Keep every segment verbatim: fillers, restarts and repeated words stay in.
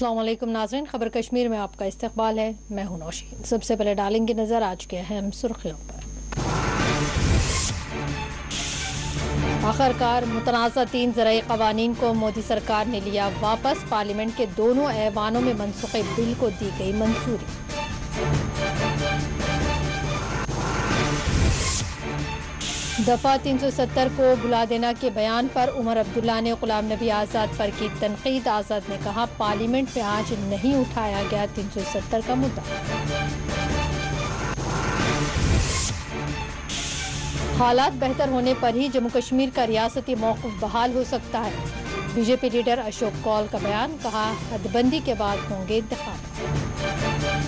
अस्सलाम वालेकुम नाज़रीन, खबर कश्मीर में आपका इस्तकबाल है। मैं हूं नौशीन। सबसे पहले डालेंगे नजर आज के अहम सुर्खियों पर। आखिरकार मुतनाज़ा तीन ज़राई क़वानीन को मोदी सरकार ने लिया वापस। पार्लियामेंट के दोनों ऐवानों में मनसूखे बिल को दी गई मंजूरी। दफा तीन सौ सत्तर को बुला देना के बयान पर उमर अब्दुल्ला ने गुलाम नबी आज़ाद पर की तनकीद। आज़ाद ने कहा, पार्लियामेंट में आज नहीं उठाया गया तीन सौ सत्तर का मुद्दा। हालात बेहतर होने पर ही जम्मू कश्मीर का रियासती मौक़िफ़ बहाल हो सकता है। बीजेपी लीडर अशोक कौल का बयान, कहा हदबंदी के बाद होंगे इंतखाब।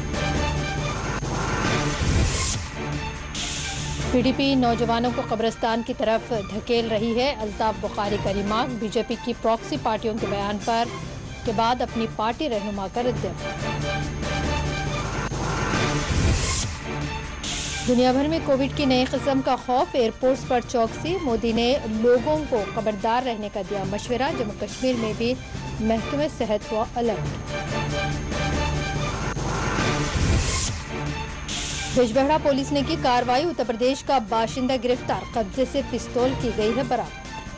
पीडीपी नौजवानों को कब्रिस्तान की तरफ धकेल रही है। अल्ताफ बुखारी का रिमार्क, बीजेपी की प्रॉक्सी पार्टियों के बयान पर के बाद अपनी पार्टी रहनुमा का रद्द-ए-अमल। दुनिया भर में कोविड की नई किस्म का खौफ, एयरपोर्ट्स पर चौकसी। मोदी ने लोगों को खबरदार रहने का दिया मशवरा। जम्मू कश्मीर में भी महकमे सेहत हुआ अलर्ट। बिजबहरा पुलिस ने की कार्रवाई, उत्तर प्रदेश का बाशिंदा गिरफ्तार, कब्जे से पिस्तौल की गई है बरामद।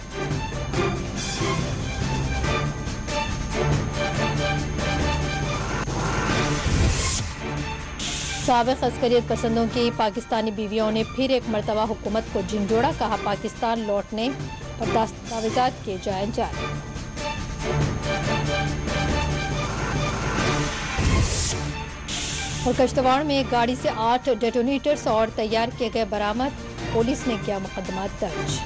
साबिक अस्करियत पसंदों की पाकिस्तानी बीवियों ने फिर एक मरतबा हुकूमत को झिंझोड़ा, कहा पाकिस्तान लौटने पर दस्तावेजात किए जाएं जारी। और कश्तवाड़ में एक गाड़ी से आठ डेटोनेटर्स और तैयार किए गए बरामद, पुलिस ने किया मुकदमा दर्ज।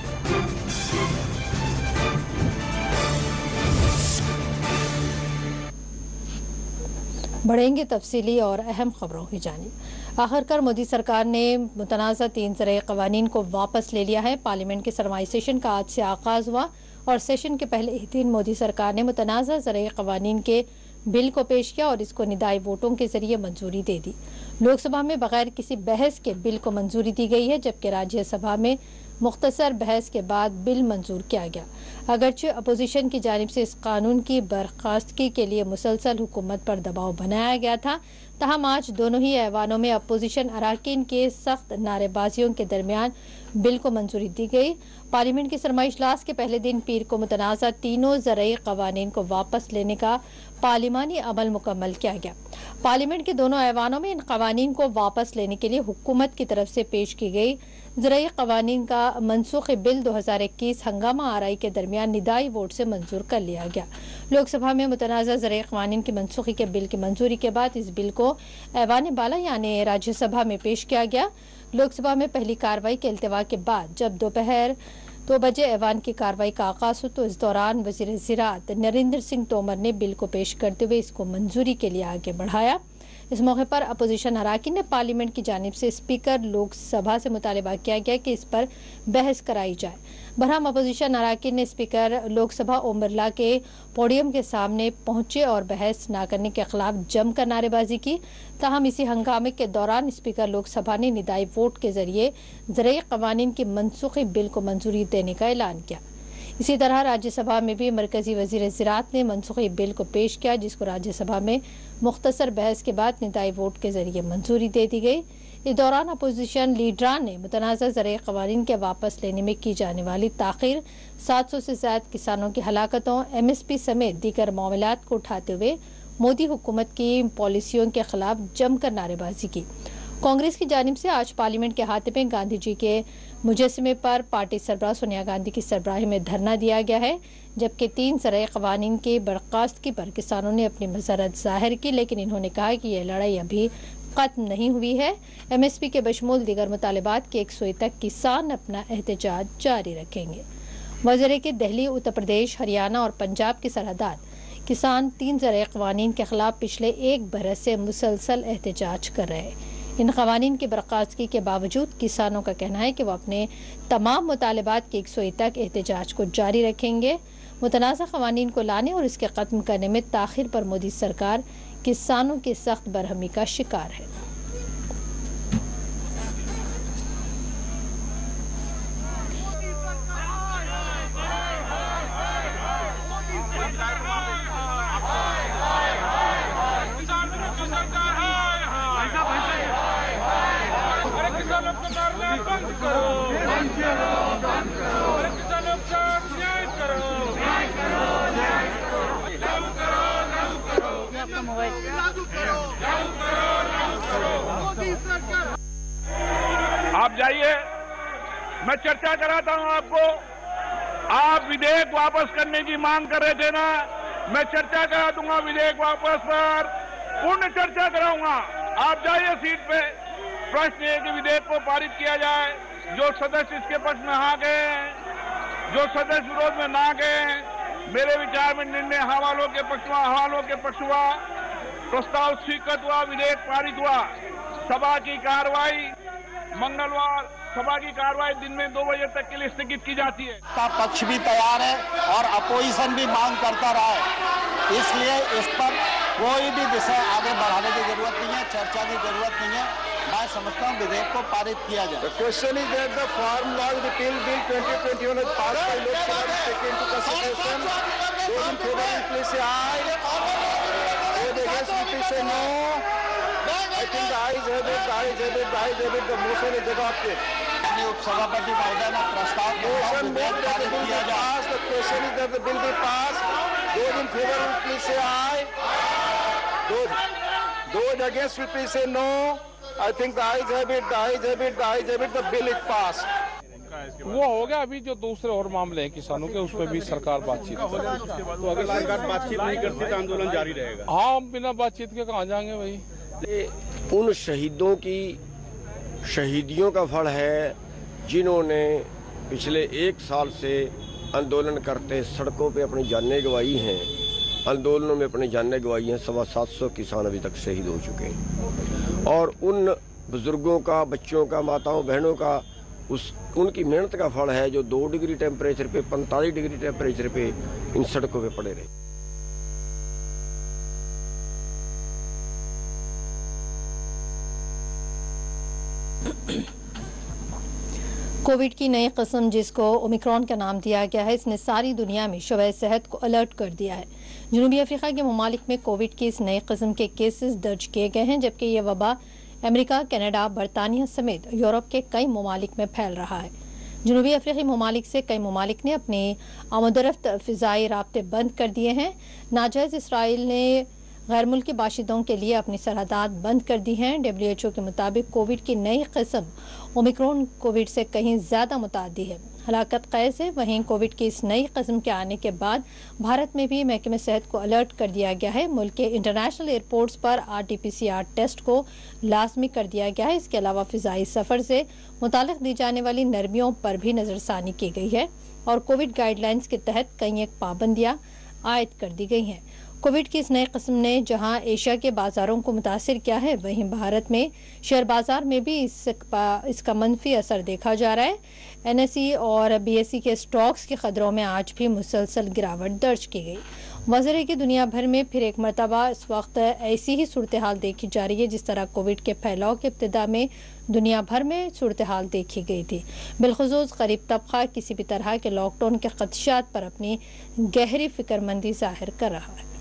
बढ़ेंगे तफसीली और अहम खबरों की जानिब। आखिरकार मोदी सरकार ने मुतनाज़ा तीन ज़राई क़वानीन को वापस ले लिया है। पार्लियामेंट के सरमाई सेशन का आज से आगाज़ हुआ और सेशन के पहले ही दिन मोदी सरकार ने मुतनाज़ा ज़राई क़वानीन के बिल को पेश किया और इसको निदाई वोटों के जरिए मंजूरी दे दी। लोकसभा में बगैर किसी बहस के बिल को मंजूरी दी गई है, जबकि राज्यसभा में मुख्तसर बहस के बाद बिल मंजूर किया गया। अगरचे अपोजिशन की जानिब से इस कानून की बर्खास्तगी के लिए मुसलसल हुकूमत पर दबाव बनाया गया था, तहम आज दोनों ही ऐवानों में अपोजिशन अराकीन के सख्त नारेबाजियों के दरमियान बिल को मंजूरी दी गई। पार्लियामेंट के सरमाई इजलास के पहले दिन पीर को मुतनाज़ा तीनों ज़राई क़वानीन को वापस लेने का पार्लिमानी अमल मुकम्मल किया गया। पार्लियामेंट के दोनों ऐवानों में इन क़वानीन को वापस लेने के लिए हुकूमत की तरफ से पेश की गई ज़राई क़वानीन का मनसूख़ी बिल दो हज़ार इक्कीस हंगामा आराई के दरमियान निदाई वोट से मंजूर कर लिया गया। लोकसभा में मुतनाज़ा ज़राई क़वानीन की मनसूख़ी के बिल की मंजूरी के बाद इस बिल को ऐवान बाला यानी राज्यसभा में पेश किया गया। लोकसभा में पहली कार्रवाई के इल्तिवा के बाद जब दोपहर दो बजे ऐवान की कार्रवाई का आगाज़ हो तो इस दौरान वज़ीर ज़राअत नरेंद्र सिंह तोमर ने बिल को पेश करते हुए इसको मंजूरी के लिए आगे बढ़ाया। इस मौके पर अपोजिशन अराकीन ने पार्लियामेंट की जानिब से स्पीकर लोकसभा से मुतालिबा किया गया कि इस पर बहस कराई जाए। बहरहाल अपोजिशन अराकीन ने स्पीकर लोकसभा ओम बिरला के पोडियम के सामने पहुंचे और बहस न करने के खिलाफ जमकर नारेबाजी की। ताहम इसी हंगामे के दौरान स्पीकर लोकसभा ने निदाई वोट के जरिए ज़राई क़वानीन की मनसूख़ी बिल को मंजूरी देने का ऐलान किया। इसी तरह राज्यसभा में भी मरकजी वज़ीर ज़राअत ने मनसूख़ी बिल को पेश किया, जिसको राज्यसभा में मुख्तसर बहस के बाद निदाई वोट के जरिए मंजूरी दे दी गई। इस दौरान अपोजिशन लीडरान ने मुतनाज़ा ज़राई क़वानीन के वापस लेने में की जाने वाली ताख़ीर, सात सौ से ज़ायद किसानों की हलाकतों, एम एस पी समेत दीगर मामलात को उठाते हुए मोदी हुकूमत की पॉलिसियों के खिलाफ जमकर नारेबाजी की। कांग्रेस की जानिब से आज पार्लियामेंट के हाथे में गांधी जी के मुजस्समे पर पार्टी सरबराह सोनिया गांधी की सरबराही में धरना दिया गया है, जबकि तीन ज़राई क़वानीन की बर्खास्तगी पर किसानों ने अपनी मसरत जाहिर की, लेकिन इन्होंने कहा कि यह लड़ाई अभी खत्म नहीं हुई है। एम एस पी के बशमूल दीगर मुतालिबात के एक सूई तक किसान अपना एहतजाज जारी रखेंगे। वज़ीर के दिल्ली, उत्तर प्रदेश, हरियाणा और पंजाब की सरहदात किसान तीन ज़राई क़वानीन के खिलाफ पिछले एक बरस से मुसलसल एहतजाज कर रहे हैं। इन क़वानीन की बर्खास्तगी के बावजूद किसानों का कहना है कि वो अपने तमाम मुतालिबात की एक सूई तक एहतजाज को जारी रखेंगे। मुतनाज़ा क़वानीन को लाने और इसके ख़त्म करने में ताख़ीर पर मोदी सरकार किसानों की सख्त बरहमी का शिकार है। मोबाइल। आप जाइए, मैं चर्चा कराता हूं आपको। आप विधेयक वापस करने की मांग कर रहे थे ना, मैं चर्चा करा दूंगा विधेयक वापस पर, पूर्ण चर्चा कराऊंगा। आप जाइए सीट पे। प्रश्न है कि विधेयक को पारित किया जाए। जो सदस्य इसके पक्ष में आ गए हैं, जो सदस्य विरोध में ना गए हैं, मेरे विचार में निर्णय हवालों के पक्ष में हवालों के पक्ष हुआ। प्रस्ताव स्वीकृत हुआ, विधेयक पारित हुआ। सभा की कार्रवाई मंगलवार सभा की कार्रवाई दिन में दो बजे तक के लिए स्थगित की जाती है। का पक्ष भी तैयार है और अपोजिशन भी मांग करता रहा है, इसलिए इस पर कोई भी विषय आगे बढ़ाने की जरूरत नहीं है, चर्चा की जरूरत नहीं है। मैं समझता हूँ विधेयक को पारित किया जाए। The question is that the farm law repeal bill twenty twenty-one is passed by Lok Sabha is taken into consideration. Those in favor please say aye. Those against please say no. I think the ayes have it, the ayes have it, the ayes have it. The motion is adopted. उपसभापति महोदय ने प्रस्ताव Motion made that the bill be passed. The question is that the bill be passed. Those in favor please say aye. Those those against please say no. I think the ayes have it, the ayes have it, the ayes have it. The bill is passed. वो हो गया। अभी जो दूसरे और मामले हैं किसानों के, उस पर भी सरकार बातचीत करे। तो अगर सरकार बातचीत नहीं करती तो आंदोलन जारी रहेगा। हाँ, हम बिना बातचीत के कहाँ जाएंगे भाई। उन शहीदों की शहीदियों का फल है जिन्होंने पिछले एक साल से आंदोलन करते सड़कों पे अपनी जानें गंवाई हैं, आंदोलनों में अपनी जानें गंवाई हैं। सवा सात सौ किसान अभी तक शहीद हो चुके हैं और उन बुजुर्गों का, बच्चों का, माताओं बहनों का उस उनकी मेहनत का फल है जो दो डिग्री टेम्परेचर पे, पैंतालीस डिग्री टेम्परेचर पे इन सड़कों पे पड़े रहे। कोविड की नई किस्म जिसको ओमिक्रॉन का नाम दिया गया है, इसने सारी दुनिया में शोबे सेहत को अलर्ट कर दिया है। जनूबी अफ्रीका के ममालिक में कोविड की इस नई किस्म के केसेस दर्ज किए गए हैं, जबकि ये वबा अमेरिका, कनाडा, बरतानिया समेत यूरोप के कई ममालिक में फैल रहा है। जनूबी अफ्रीकी ममालिक से कई ममालिक ने अपने आमदोरफ्त फ़िज़ाई राब्ते बंद कर दिए हैं। नाजायज़ इसराइल ने गैर मुल्की बाशिंदों के लिए अपनी सरहदात बंद कर दी हैं। डब्ल्यू एच ओ के मुताबिक कोविड की नई किस्म ओमिक्रॉन कोविड से कहीं ज़्यादा मुतादी है, हलाकत कैस है। वहीं कोविड की इस नई किस्म के आने के बाद भारत में भी महकमे सेहत को अलर्ट कर दिया गया है। मुल्क के इंटरनेशनल एयरपोर्ट्स पर R T P C R test को लाजमी कर दिया गया है। इसके अलावा फ़िज़ाई सफ़र से मुतालिक दी जाने वाली नरमियों पर भी नज़रसानी की गई है और कोविड गाइडलाइंस के तहत कई एक पाबंदियाँ आयद कर दी गई हैं। कोविड की इस नई किस्म ने जहां एशिया के बाजारों को मुतासिर किया है, वहीं भारत में शेयर बाजार में भी इसका इसका मनफी असर देखा जा रहा है। एन एस ई और बी एस ई के स्टॉक्स के खदरों में आज भी मुसलसल गिरावट दर्ज की गई। वजह है कि दुनिया भर में फिर एक मरतबा इस वक्त ऐसी ही सूरत हाल देखी जा रही है जिस तरह कोविड के फैलाव के इब्तिदा में दुनिया भर में सूरत हाल देखी गई थी। बिलखुसूस गरीब तबका किसी भी तरह के लॉकडाउन के खदशात पर अपनी गहरी फिक्रमंदी जाहिर कर रहा है।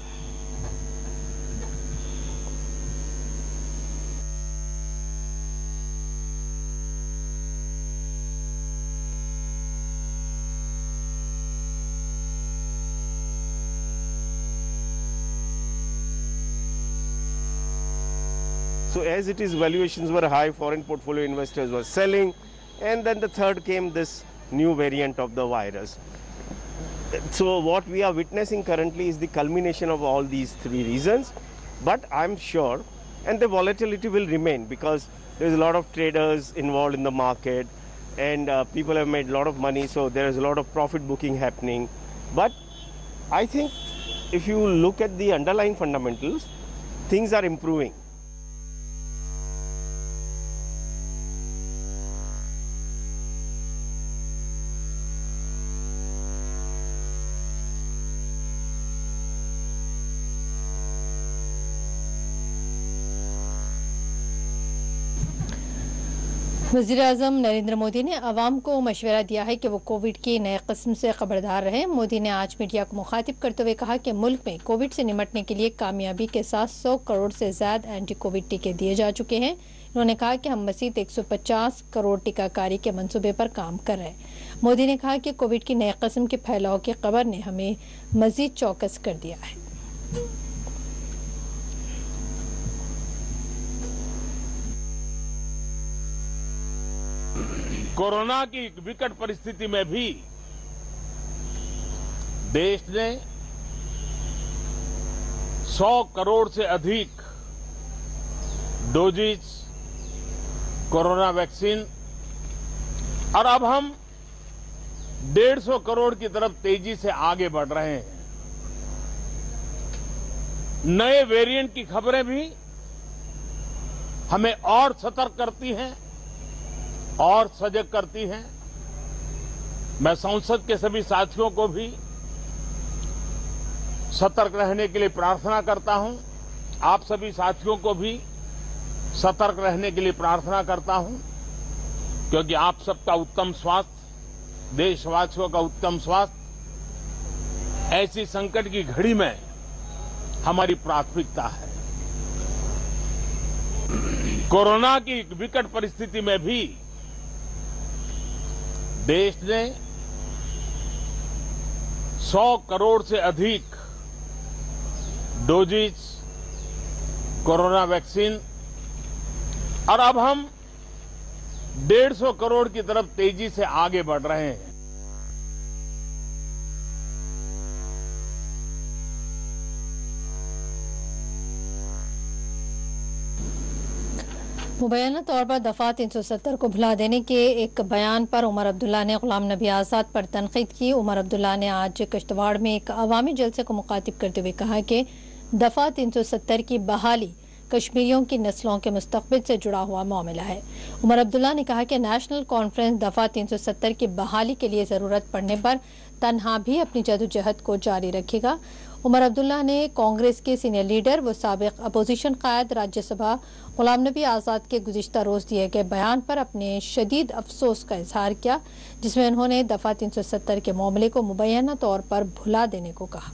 So as it is, valuations were high, foreign portfolio investors were selling, and then the third came this new variant of the virus. So what we are witnessing currently is the culmination of all these three reasons, but I'm sure, and the volatility will remain because there's a lot of traders involved in the market, and uh, people have made a lot of money, so there is a lot of profit booking happening. But I think if you look at the underlying fundamentals, things are improving. वज़ीर-ए-आज़म नरेंद्र मोदी ने आवाम को मशवरा दिया है कि वो Covid की नए किस्म से खबरदार रहें। मोदी ने आज मीडिया को मुखातिब करते हुए कहा कि मुल्क में कोविड से निपटने के लिए कामयाबी के साथ सौ करोड़ से ज़्यादा एंटी कोविड टीके दिए जा चुके हैं। उन्होंने कहा कि हम मज़ीद एक सौ पचास करोड़ टीकाकारी के मंसूबे पर काम कर रहे हैं। मोदी ने कहा कि कोविड की नए किस्म के फैलाव की खबर ने हमें मज़ीद चौकस कर दिया है। कोरोना की विकट परिस्थिति में भी देश ने सौ करोड़ से अधिक डोजेज कोरोना वैक्सीन और अब हम डेढ़ सौ करोड़ की तरफ तेजी से आगे बढ़ रहे हैं। नए वेरिएंट की खबरें भी हमें और सतर्क करती हैं और सजग करती हैं। मैं संसद के सभी साथियों को भी सतर्क रहने के लिए प्रार्थना करता हूं। आप सभी साथियों को भी सतर्क रहने के लिए प्रार्थना करता हूं, क्योंकि आप सबका उत्तम स्वास्थ्य, देशवासियों का उत्तम स्वास्थ्य ऐसी संकट की घड़ी में हमारी प्राथमिकता है। कोरोना की विकट परिस्थिति में भी देश ने सौ करोड़ से अधिक डोजेज कोरोना वैक्सीन और अब हम डेढ़ सौ करोड़ की तरफ तेजी से आगे बढ़ रहे हैं। मुबैना तौर पर दफा तीन सौ सत्तर को भुला देने के एक बयान पर उमर अब्दुल्ला ने गुलाम नबी आज़ाद पर तनकीद की। उमर अब्दुल्ला ने आज किश्तवाड़ में एक अवामी जलसे को मुखातिब करते हुए कहा कि दफा तीन सौ सत्तर की बहाली कश्मीरियों की नस्लों के मुस्तकबिल से जुड़ा हुआ मामला है। उमर अब्दुल्ला ने कहा कि नेशनल कॉन्फ्रेंस दफा तीन सौ सत्तर की बहाली के लिए ज़रूरत पड़ने पर तन्हा भी अपनी जदोजहद को जारी रखेगा। उमर अब्दुल्ला ने कांग्रेस के सीनियर लीडर व साबिक अपोजिशन कायद राज्यसभा गुलाम नबी आज़ाद के गुज़िश्ता रोज़ दिए गए बयान पर अपने शदीद अफसोस का इजहार किया, जिसमें उन्होंने दफा तीन सौ सत्तर के मामले को मुबैना तौर पर भुला देने को कहा।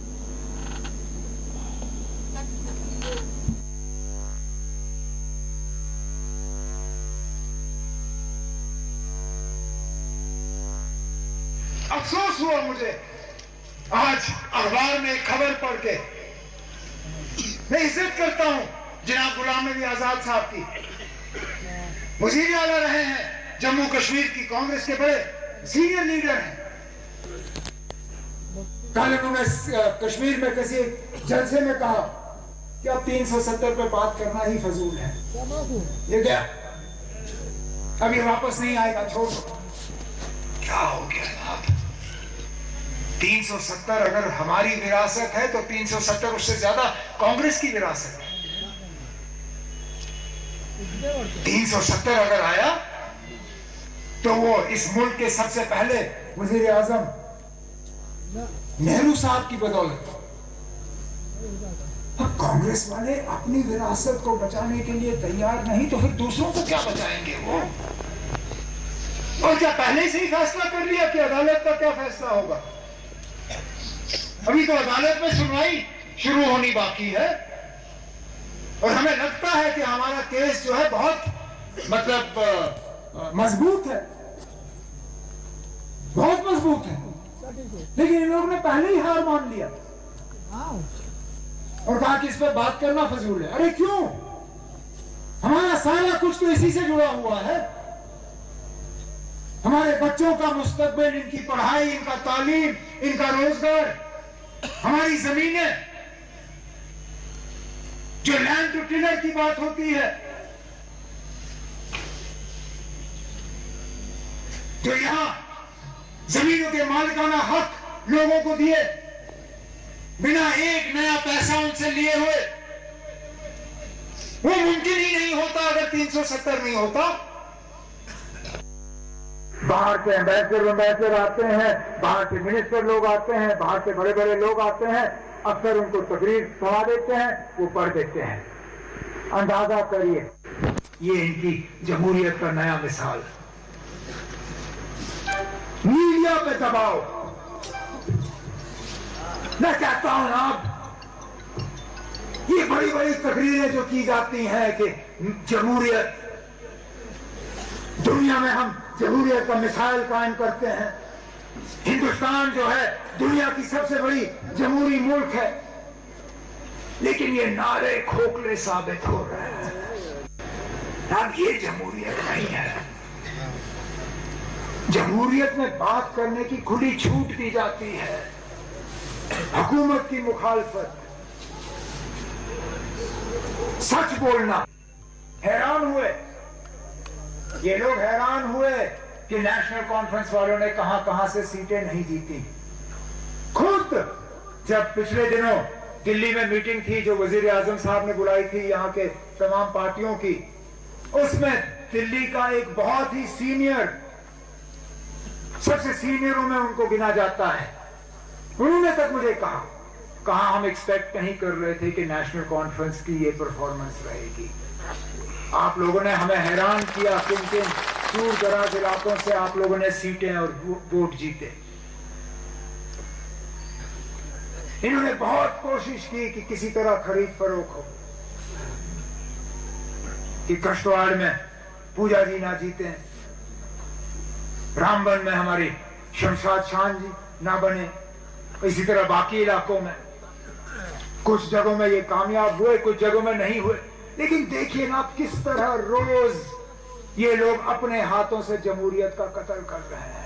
अफसोस हुआ मुझे आज अखबार में खबर पढ़ के। मैं इज्जत करता हूं जनाब गुलाम नबी आजाद साहब की, वजीर आला रहे हैं, जम्मू कश्मीर की कांग्रेस के बड़े सीनियर लीडर हैं। कल उन्होंने कश्मीर में किसी जलसे में कहा कि अब तीन सौ सत्तर पे बात करना ही फजूल है, ये क्या अभी वापस नहीं आएगा, छोड़ दो। क्या हो गया आप? तीन सौ सत्तर अगर हमारी विरासत है तो तीन सौ सत्तर उससे ज्यादा कांग्रेस की विरासत है। तीन सौ सत्तर अगर आया तो वो इस मुल्क के सबसे पहले वजीर आजम नेहरू साहब की बदौलत। अब कांग्रेस वाले अपनी विरासत को बचाने के लिए तैयार नहीं तो फिर दूसरों को क्या बचाएंगे वो? और क्या पहले से ही फैसला कर लिया कि अदालत का क्या फैसला होगा? अभी तो अदालत में सुनवाई शुरू होनी बाकी है और हमें लगता है कि हमारा केस जो है बहुत मतलब मजबूत है, बहुत मजबूत है, लेकिन इन लोगों ने पहले ही हार मान लिया और कहा कि इस पर बात करना फजूल है। अरे क्यों? हमारा सारा कुछ तो इसी से जुड़ा हुआ है। हमारे बच्चों का मुस्तकबिल, इनकी पढ़ाई, इनका तालीम, इनका रोजगार, हमारी जमीनें, जो लैंड टू टिलर की बात होती है, जो यहां जमीनों के मालिकाना हक लोगों को दिए बिना एक नया पैसा उनसे लिए हुए, वो मुमकिन ही नहीं होता अगर तीन सौ सत्तर नहीं होता। बाहर से एम्बेसडर एम्बेसडर आते हैं, बाहर से मिनिस्टर लोग आते हैं, बाहर से बड़े बड़े लोग आते हैं, अक्सर उनको तकरीर सुना देते हैं, वो पढ़ देते हैं। अंदाजा करिए, ये इनकी जमहूरियत का नया मिसाल। मीडिया पे दबाव। मैं कहता हूं आप, ये बड़ी बड़ी तकरीरें जो की जाती हैं कि जमहूरियत, दुनिया में हम जमहूरियत का मिसाइल कायम करते हैं, हिंदुस्तान जो है दुनिया की सबसे बड़ी जमहूरी मुल्क है, लेकिन ये नारे खोखले साबित हो रहे हैं। अब ये जमहूरियत नहीं है, जमहूरियत में बात करने की खुली छूट दी जाती है, हुकूमत की मुखालफत, सच बोलना। हैरान हुए ये लोग, हैरान हुए कि नेशनल कॉन्फ्रेंस वालों ने कहां कहां से सीटें नहीं जीती। खुद जब पिछले दिनों दिल्ली में मीटिंग थी जो वजीर आजम साहब ने बुलाई थी यहां के तमाम पार्टियों की, उसमें दिल्ली का एक बहुत ही सीनियर, सबसे सीनियरों में उनको गिना जाता है, उन्होंने तक मुझे कहा कहा हम एक्सपेक्ट नहीं कर रहे थे कि नेशनल कॉन्फ्रेंस की ये परफॉर्मेंस रहेगी। आप लोगों ने हमें हैरान किया, किन किन दूर दराज इलाकों से आप लोगों ने सीटें और वोट जीते। इन्होंने बहुत कोशिश की कि किसी तरह खरीद फरोख्त हो, कि कश्तवाड़ में पूजा जी ना जीते, रामबन में हमारी शमशाद शान जी ना बने, इसी तरह बाकी इलाकों में कुछ जगहों में ये कामयाब हुए, कुछ जगहों में नहीं हुए। लेकिन देखिए ना किस तरह रोज ये लोग अपने हाथों से जमहूरियत का कत्ल कर रहे हैं।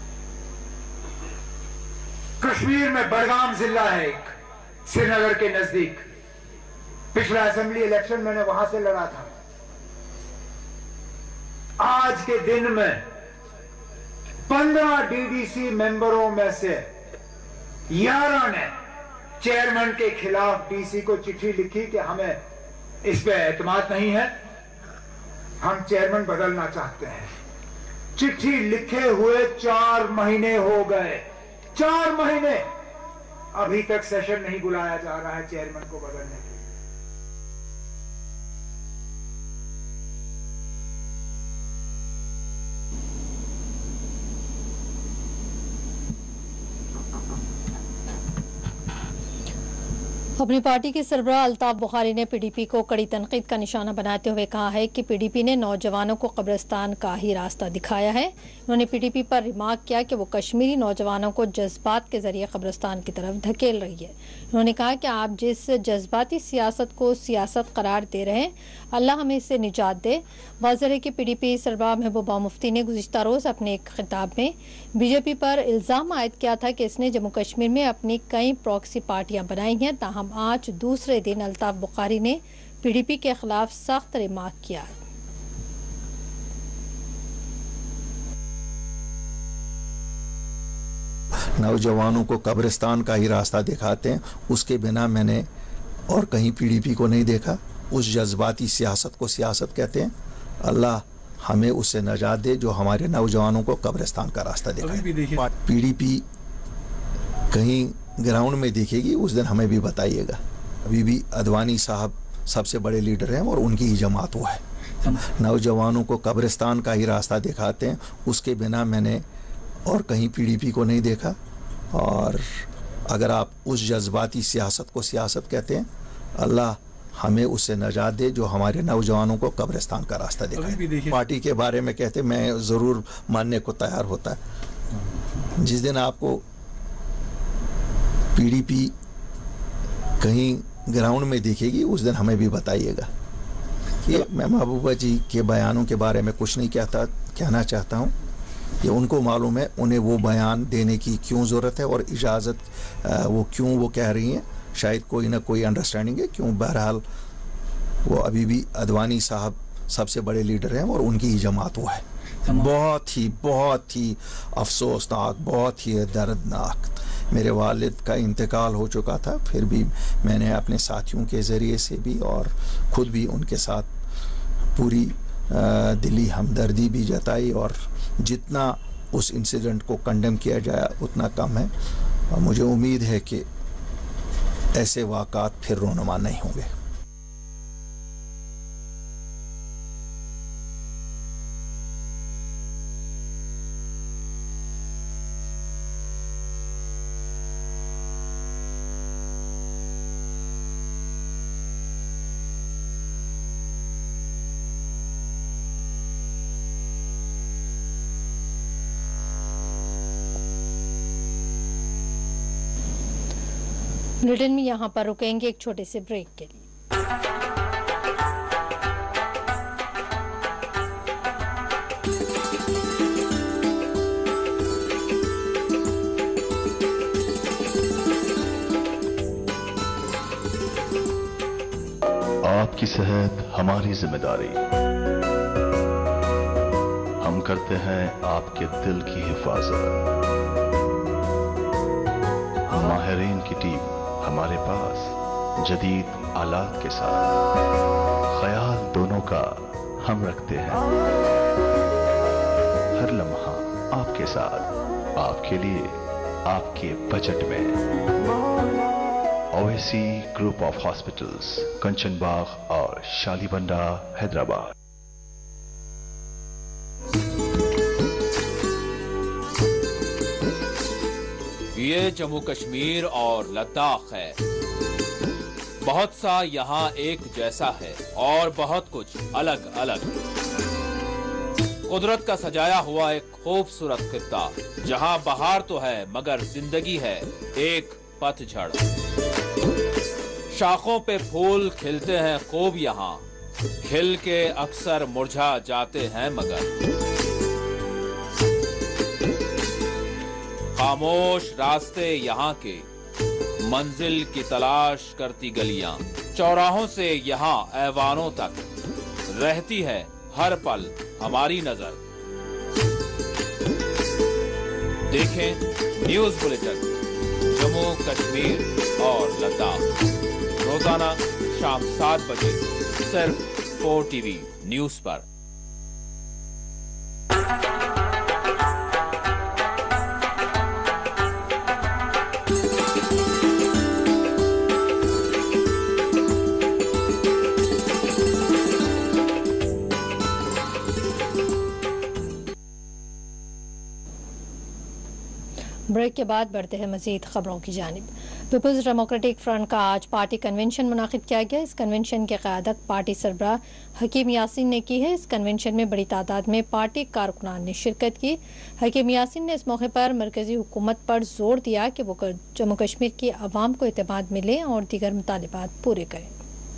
कश्मीर में बडगाम जिला है एक, श्रीनगर के नजदीक, पिछला असेंबली इलेक्शन मैंने वहां से लड़ा था। आज के दिन में पंद्रह डीडीसी मेंबरों में से ग्यारह ने चेयरमैन के खिलाफ डीसी को चिट्ठी लिखी कि हमें इस पे एतमाद नहीं है, हम चेयरमैन बदलना चाहते हैं। चिट्ठी लिखे हुए चार महीने हो गए, चार महीने अभी तक सेशन नहीं बुलाया जा रहा है चेयरमैन को बदलने के लिए। अपनी पार्टी के सरबराह अल्ताफ बुखारी ने पीडीपी को कड़ी तनकीद का निशाना बनाते हुए कहा है कि पीडीपी ने नौजवानों को कब्रिस्तान का ही रास्ता दिखाया है। उन्होंने पीडीपी पर रिमार्क किया कि वो कश्मीरी नौजवानों को जज्बात के जरिए कब्रिस्तान की तरफ धकेल रही है। उन्होंने कहा कि आप जिस जज्बाती सियासत को सियासत करार दे रहे हैं, अल्लाह हमें इससे निजात दे। वाज़ेह है कि पीडीपी सरबराह महबूबा मुफ्ती ने गुज़िश्ता रोज़ अपने एक खिताब में बीजेपी पर इल्ज़ाम आयद किया था कि इसने जम्मू कश्मीर में अपनी कई प्रॉक्सी पार्टियां बनाई हैं। ताहम आज दूसरे दिन अल्ताफ बुखारी ने पीडीपी के खिलाफ सख्त रिमार्क किया। नौजवानों को कब्रिस्तान का ही रास्ता दिखाते हैं, उसके बिना मैंने और कहीं पीडीपी को नहीं देखा। उस जज्बाती सियासत को सियासत कहते हैं। अल्लाह हमें उससे नजात दे जो हमारे नौजवानों को कब्रिस्तान का रास्ता दिखाए। पीडीपी कहीं ग्राउंड में दिखेगी उस दिन हमें भी बताइएगा। अभी भी अडवाणी साहब सबसे बड़े लीडर हैं और उनकी ही जमात वो है। नौजवानों को कब्रिस्तान का ही रास्ता दिखाते हैं, उसके बिना मैंने और कहीं पीडीपी को नहीं देखा। और अगर आप उस जज्बाती सियासत को सियासत कहते हैं, अल्लाह हमें उससे नजात दे जो हमारे नौजवानों को कब्रिस्तान का रास्ता दिखाए। पार्टी के बारे में कहते मैं ज़रूर मानने को तैयार होता है। जिस दिन आपको पीडीपी कहीं ग्राउंड में दिखेगी उस दिन हमें भी बताइएगा। ये मैं महबूबा जी के बयानों के बारे में कुछ नहीं कहता कहना चाहता हूँ। ये उनको मालूम है, उन्हें वो बयान देने की क्यों ज़रूरत है और इजाज़त वो क्यों वो कह रही हैं। शायद कोई ना कोई अंडरस्टैंडिंग है क्यों। बहरहाल वो अभी भी अडवाणी साहब सबसे बड़े लीडर हैं और उनकी ही जमात वो है। बहुत ही बहुत ही अफसोसनाक, बहुत ही दर्दनाक। मेरे वालिद का इंतकाल हो चुका था, फिर भी मैंने अपने साथियों के ज़रिए से भी और ख़ुद भी उनके साथ पूरी दिली हमदर्दी भी जताई। और जितना उस इंसिडेंट को कंडेम किया जाए उतना कम है। और मुझे उम्मीद है कि ऐसे वाक़ात फिर रोनुमा नहीं होंगे। बुलेटिन में यहाँ पर रुकेंगे एक छोटे से ब्रेक के लिए। आपकी सेहत हमारी जिम्मेदारी। हम करते हैं आपके दिल की हिफाजत। माहिरीन की टीम हमारे पास जदीद आलात के साथ, ख्याल दोनों का हम रखते हैं। हर लम्हा आपके साथ, आपके लिए, आपके बजट में। Owaisi group of hospitals, Kanchan Bagh और शालीबंडा, हैदराबाद। ये जम्मू कश्मीर और लद्दाख है। बहुत सा यहाँ एक जैसा है और बहुत कुछ अलग अलग। कुदरत का सजाया हुआ एक खूबसूरत खित्ता, जहाँ बहार तो है मगर जिंदगी है एक पतझड़। शाखों पे फूल खिलते हैं खूब यहाँ, खिल के अक्सर मुरझा जाते हैं मगर। खामोश रास्ते यहाँ के, मंजिल की तलाश करती गलियां, चौराहों से यहाँ ऐवानों तक रहती है हर पल हमारी नजर। देखें न्यूज बुलेटिन जम्मू कश्मीर और लद्दाख रोजाना शाम सात बजे सिर्फ फोर टीवी न्यूज पर। ब्रेक के बाद बढ़ते हैं मजीद खबरों की जानिब। पीपल्स डेमोक्रेटिक फ्रंट का आज पार्टी कन्वेंशन मुनाकिद किया गया। इस कन्वेंशन की क़यादत पार्टी सरबराह हकीम यासीन ने की है। इस कन्वेंशन में बड़ी तादाद में पार्टी कारकुनान ने शिरकत की। हकीम यासीन ने इस मौके पर मरकजी हुकूमत पर जोर दिया कि वो जम्मू कश्मीर की आवाम को एतमाद मिले और दीगर मुतालिबात पूरे करें।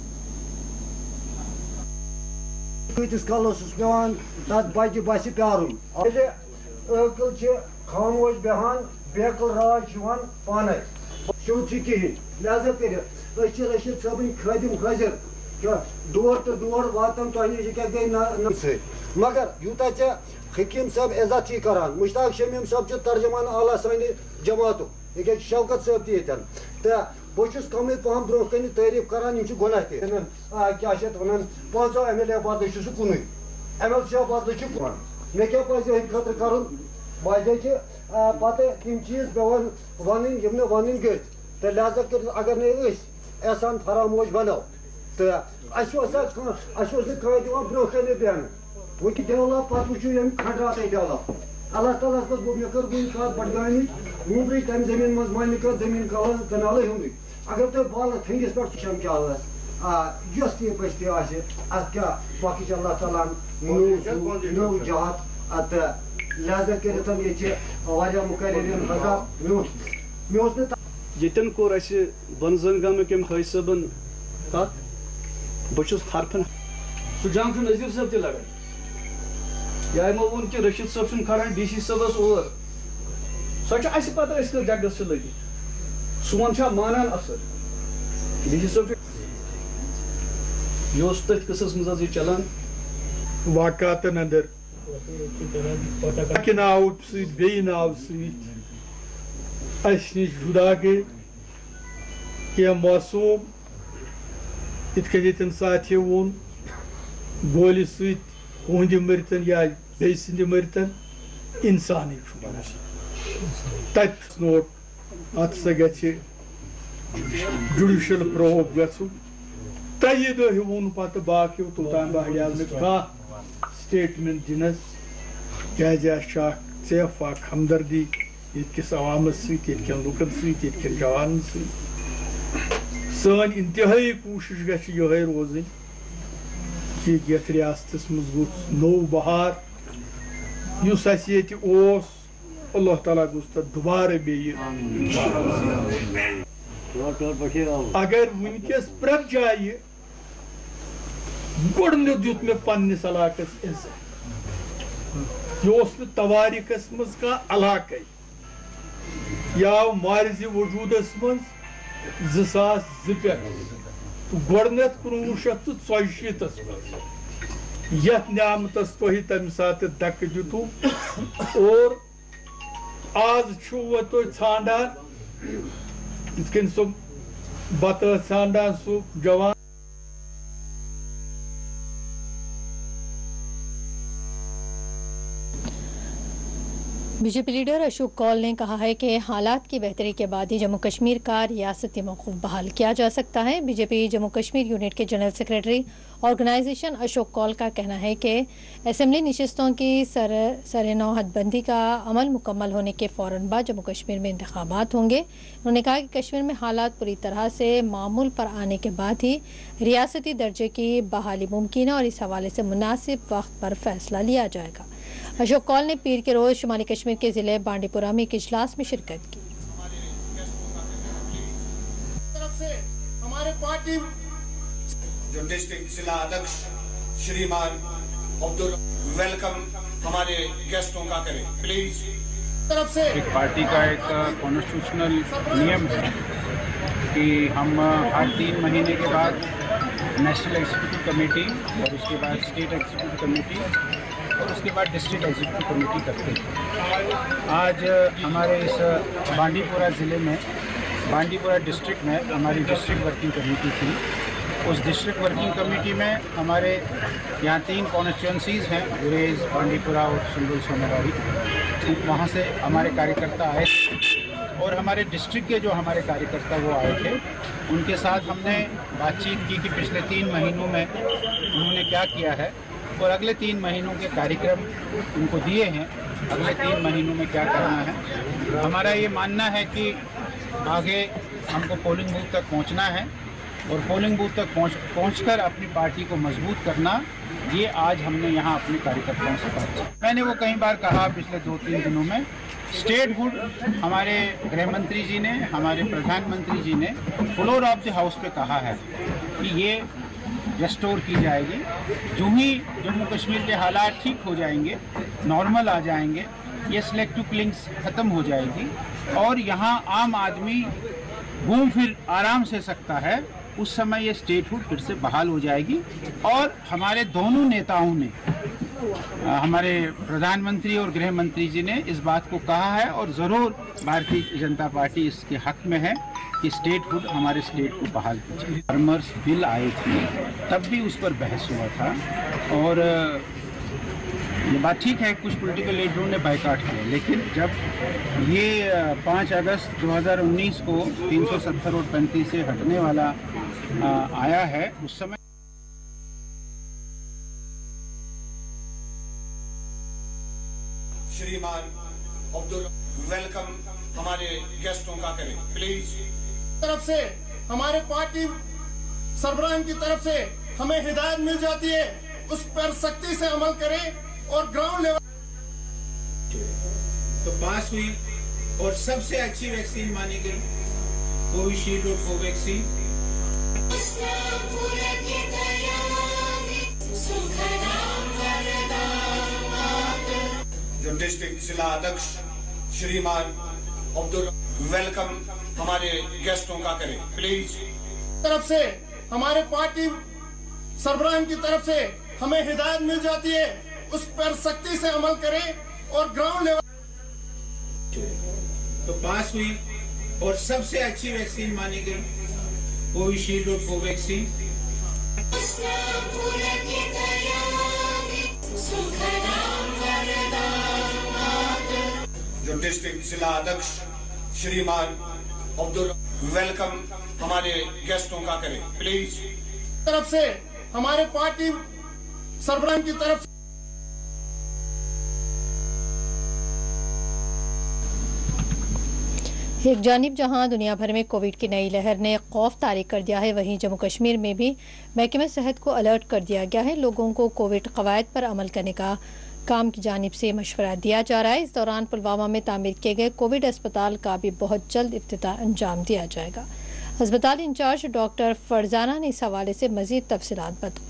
खामोश बहान बेकल राज पान शोध लिहाजा कर रशीद साहब खदिम खजर दौर तो दौर वातन तुह नश क्या गई मगर यूता चे हकीम साहब इज्जत करान मुश्ताक शमीम साहब तर्जमान आला सानि जमातो ये शौकत साहब तन तो बहुत कम पहम ब्रो कन तारीफ करान गुनाह क्या वन पांचो एम एल ए बदल कुन एम एल सी बदल कुन मे क्या खतर कर बाजे पत तम चीज पे वन वन गई तो लिहाजा कर अगर ने एहसान फरामोश बनो तो अस ब्रो कन बहन वो डेवलप पे वो खंडरात डेवलप अल्लाह ताला गो मे कर गुन कत बडगामी मूबरी तम जमीन मज मान कर जमीन कनाल हूं अगर तुम बाल थंगिस पे वुचान क्या यस तह बस्ती अत क्या बाकी अल्लाह ताला नौ जहात लिहाजा कर यन कोर बनजन गमिक खै सबन कत बहुत हरफन सह जंग नजीर साहब तक लड़ाई या वो कि रशीद साहब खरान डी सी साहबस और सह पता जगस लगे सोन मानान अफसर डी सी साहब यह तथ कस मज चलान वाकतन अंदर नाव बे नाव नश जुदा गई क्या मासूम इत साथी वोन गोल सहद मरतन या बे सद मरतन इंसान तथ नोट अत सा ग जुडिशल प्रोब गु त्रे दह वोन पे बाकी तोतान बहलियाल कह स्टेटमेंट दिनस क्या सेफ हमदर्दी यस अवामस सत्न लुकन सत्न जवान सन इंतहाई कोशिश गई रोजन कि ये रियासत मज गो नो बहार उस अल्लाह ताला गोस तथ दोबारा बे अगर वनकस प्रत जाए गोडन दुत मे पन्निस इलाकस इज्जत यह तवारीखस मज कह इलाक यह मार्ज वजूदस मज ज़ सास ज़ पे तो गोडनेथ कुनवु शत तो षोशीतस यथ न्यामतस तुहि तम साथ धक्क दितु और आज छु तो छांडान इतकन सो बत छांडान सो जवान। बीजेपी लीडर अशोक कौल ने कहा है कि हालात की बेहतरी के बाद ही जम्मू कश्मीर का रियासती मौक़ूफ़ बहाल किया जा सकता है। बीजेपी जम्मू कश्मीर यूनिट के general secretary organisation Ashok Kaul का कहना है कि असेंबली नशिस्तों की सर सरनौ हदबंदी का अमल मुकम्मल होने के फ़ौरन बाद जम्मू कश्मीर में इंतखाबात होंगे। उन्होंने कहा कि कश्मीर में हालात पूरी तरह से मामूल पर आने के बाद ही रियासती दर्जे की बहाली मुमकिन है और इस हवाले से मुनासिब वक्त पर फैसला लिया जाएगा। अशोक कौल ने पीर के रोज शुमाली कश्मीर के जिले बांडीपुरा में एक इजलास में शिरकत की। तरफ से हमारे पार्टी जो डिस्ट्रिक्ट जिला अध्यक्ष श्रीमान अब्दुल वेलकम हमारे गेस्टों का करें प्लीज। तरफ से एक पार्टी का एक कॉन्स्टिट्यूशनल नियम है कि हम हर तीन महीने के बाद नेशनल एग्जीक्यूटिव कमेटी और उसके बाद स्टेट एग्जीक्यूटिव कमेटी और उसके बाद डिस्ट्रिक्ट एग्जीक्यूटिव कमेटी करते हैं। आज हमारे इस बांडीपुरा ज़िले में बांडीपुरा डिस्ट्रिक्ट में हमारी डिस्ट्रिक्ट वर्किंग कमेटी थी। उस डिस्ट्रिक्ट वर्किंग कमेटी में हमारे यहाँ तीन कॉन्स्टिट्यूंसीज़ हैं, गुरेज, बांडीपुरा और संबल सोनावाड़ी। वहाँ से हमारे कार्यकर्ता आए और हमारे डिस्ट्रिक्ट के जो हमारे कार्यकर्ता वो आए थे, उनके साथ हमने बातचीत की कि पिछले तीन महीनों में उन्होंने क्या किया है और अगले तीन महीनों के कार्यक्रम उनको दिए हैं, अगले तीन महीनों में क्या करना है। हमारा ये मानना है कि आगे हमको पोलिंग बूथ तक पहुंचना है और पोलिंग बूथ तक पहुंच पहुंचकर अपनी पार्टी को मजबूत करना, ये आज हमने यहाँ अपने कार्यकर्ताओं से बात की। मैंने वो कई बार कहा पिछले दो तीन दिनों में, स्टेटहुड हमारे गृह मंत्री जी ने, हमारे प्रधानमंत्री जी ने फ्लोर ऑफ द हाउस पे कहा है कि ये रेस्टोर की जाएगी। जो ही जम्मू कश्मीर के हालात ठीक हो जाएंगे, नॉर्मल आ जाएंगे, ये सिलेक्टिव किलिंग्स ख़त्म हो जाएगी और यहाँ आम आदमी घूम फिर आराम से सकता है, उस समय ये स्टेटहुड फिर से बहाल हो जाएगी। और हमारे दोनों नेताओं ने, हमारे प्रधानमंत्री और गृह मंत्री जी ने इस बात को कहा है और ज़रूर भारतीय जनता पार्टी इसके हक में है कि स्टेटहुड हमारे स्टेट को बहाल कीजिए। फार्मर्स बिल आए थे तब भी उस पर बहस हुआ था और ये बात ठीक है, कुछ पॉलिटिकल लीडरों ने बायकॉट किया, लेकिन जब ये पाँच अगस्त दो हज़ार उन्नीस को तीन सौ सत्तर और पैंतीस से हटने वाला आया है, उस समय श्रीमान अब्दुल वेलकम हमारे गेस्टों का करें प्लीज। तरफ से हमारे पार्टी सरबराह की तरफ से हमें हिदायत मिल जाती है, उस पर सख्ती से अमल करें और ग्राउंड लेवल तो पास हुई और सबसे अच्छी वैक्सीन मानी गई कोविशील्ड और कोवैक्सीन। जो डिस्ट्रिक्ट जिला अध्यक्ष श्रीमान अब्दुल वेलकम हमारे गेस्टों का करें प्लीज। तरफ से हमारे पार्टी सरबराह की तरफ से हमें हिदायत मिल जाती है, उस पर सख्ती से अमल करें और ग्राउंड लेवल तो पास हुई और सबसे अच्छी वैक्सीन मानी गई कोविशील्ड और कोवैक्सीन। जो डिस्ट्रिक्ट जिला अध्यक्ष श्रीमान अब्दुल वेलकम हमारे गेस्टों का करें प्लीज। तरफ से हमारे पार्टी सरबराह की तरफ एक जानिब जहां दुनिया भर में कोविड की नई लहर ने खौफ तारी कर दिया है, वहीं जम्मू कश्मीर में भी महकमे सेहत को अलर्ट कर दिया गया है। लोगों को कोविड कवायद पर अमल करने का काम की जानिब से मशवरा दिया जा रहा है। इस दौरान पुलवामा में तामीर किए गए कोविड अस्पताल का भी बहुत जल्द इफ्तिताह अंजाम दिया जाएगा। अस्पताल इंचार्ज डॉक्टर फरजाना ने इस हवाले से मजीद तफसीलात बताई।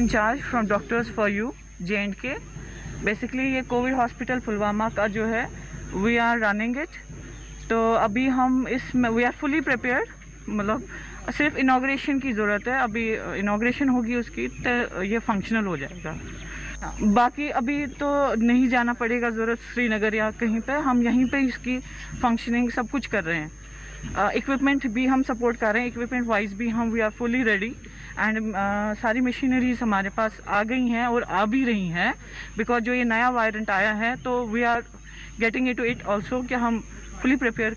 Incharge from doctors for U J and K. Basically ये कोविड हॉस्पिटल पुलवामा का जो है वी आर रनिंग इट। तो अभी हम इस वी आर फुली प्रिपेयर्ड, मतलब सिर्फ इनाग्रेशन की ज़रूरत है। अभी इनाग्रेशन होगी उसकी तो ये फंक्शनल हो जाएगा। बाकी अभी तो नहीं जाना पड़ेगा ज़रूरत श्रीनगर या कहीं पे, हम यहीं पे इसकी फंक्शनिंग सब कुछ कर रहे हैं। इक्विपमेंट uh, भी हम सपोर्ट कर रहे हैं, इक्विपमेंट वाइज भी हम we are fully ready and सारी मशीनरीज हमारे पास आ गई हैं और आ भी रही हैं, बिकॉज जो ये नया वायरेंट आया है तो we are getting it to it also कि हम फुली प्रिपेयर।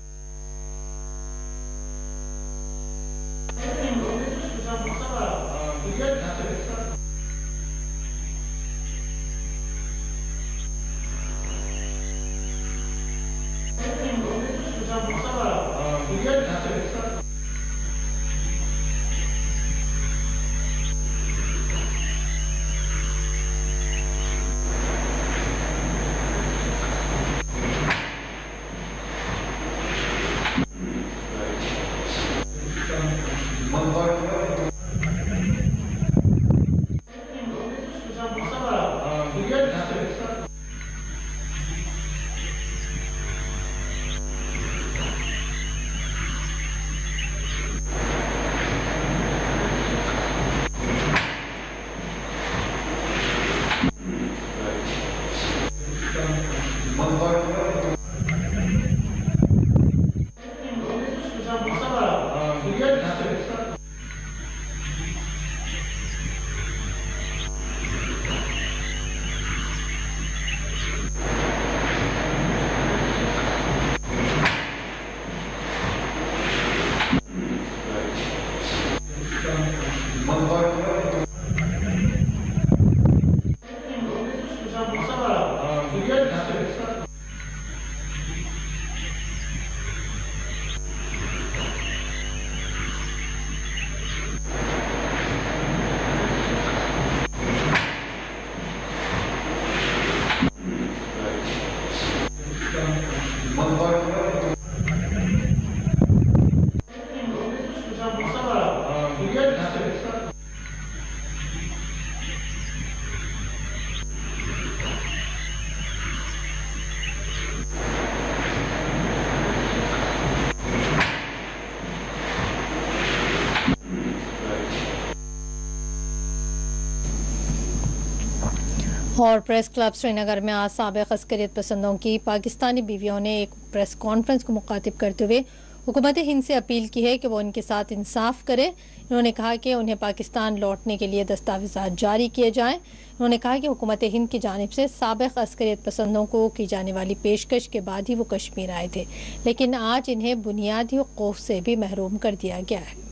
और प्रेस क्लब श्रीनगर में आज साबिक़ अस्करियत पसंदों की पाकिस्तानी बीवियों ने एक प्रेस कॉन्फ्रेंस को मुखातिब करते हुए हुकूमत हिंद से अपील की है कि वो उनके साथ इंसाफ करे। उन्होंने कहा कि उन्हें पाकिस्तान लौटने के लिए दस्तावेज़ात जारी किए जाएं। उन्होंने कहा कि हुकूमत हिंद की जानिब से साबिक़ अस्करियत पसंदों को की जाने वाली पेशकश के बाद ही वो कश्मीर आए थे, लेकिन आज इन्हें बुनियादी हुकूक़ से भी महरूम कर दिया गया है।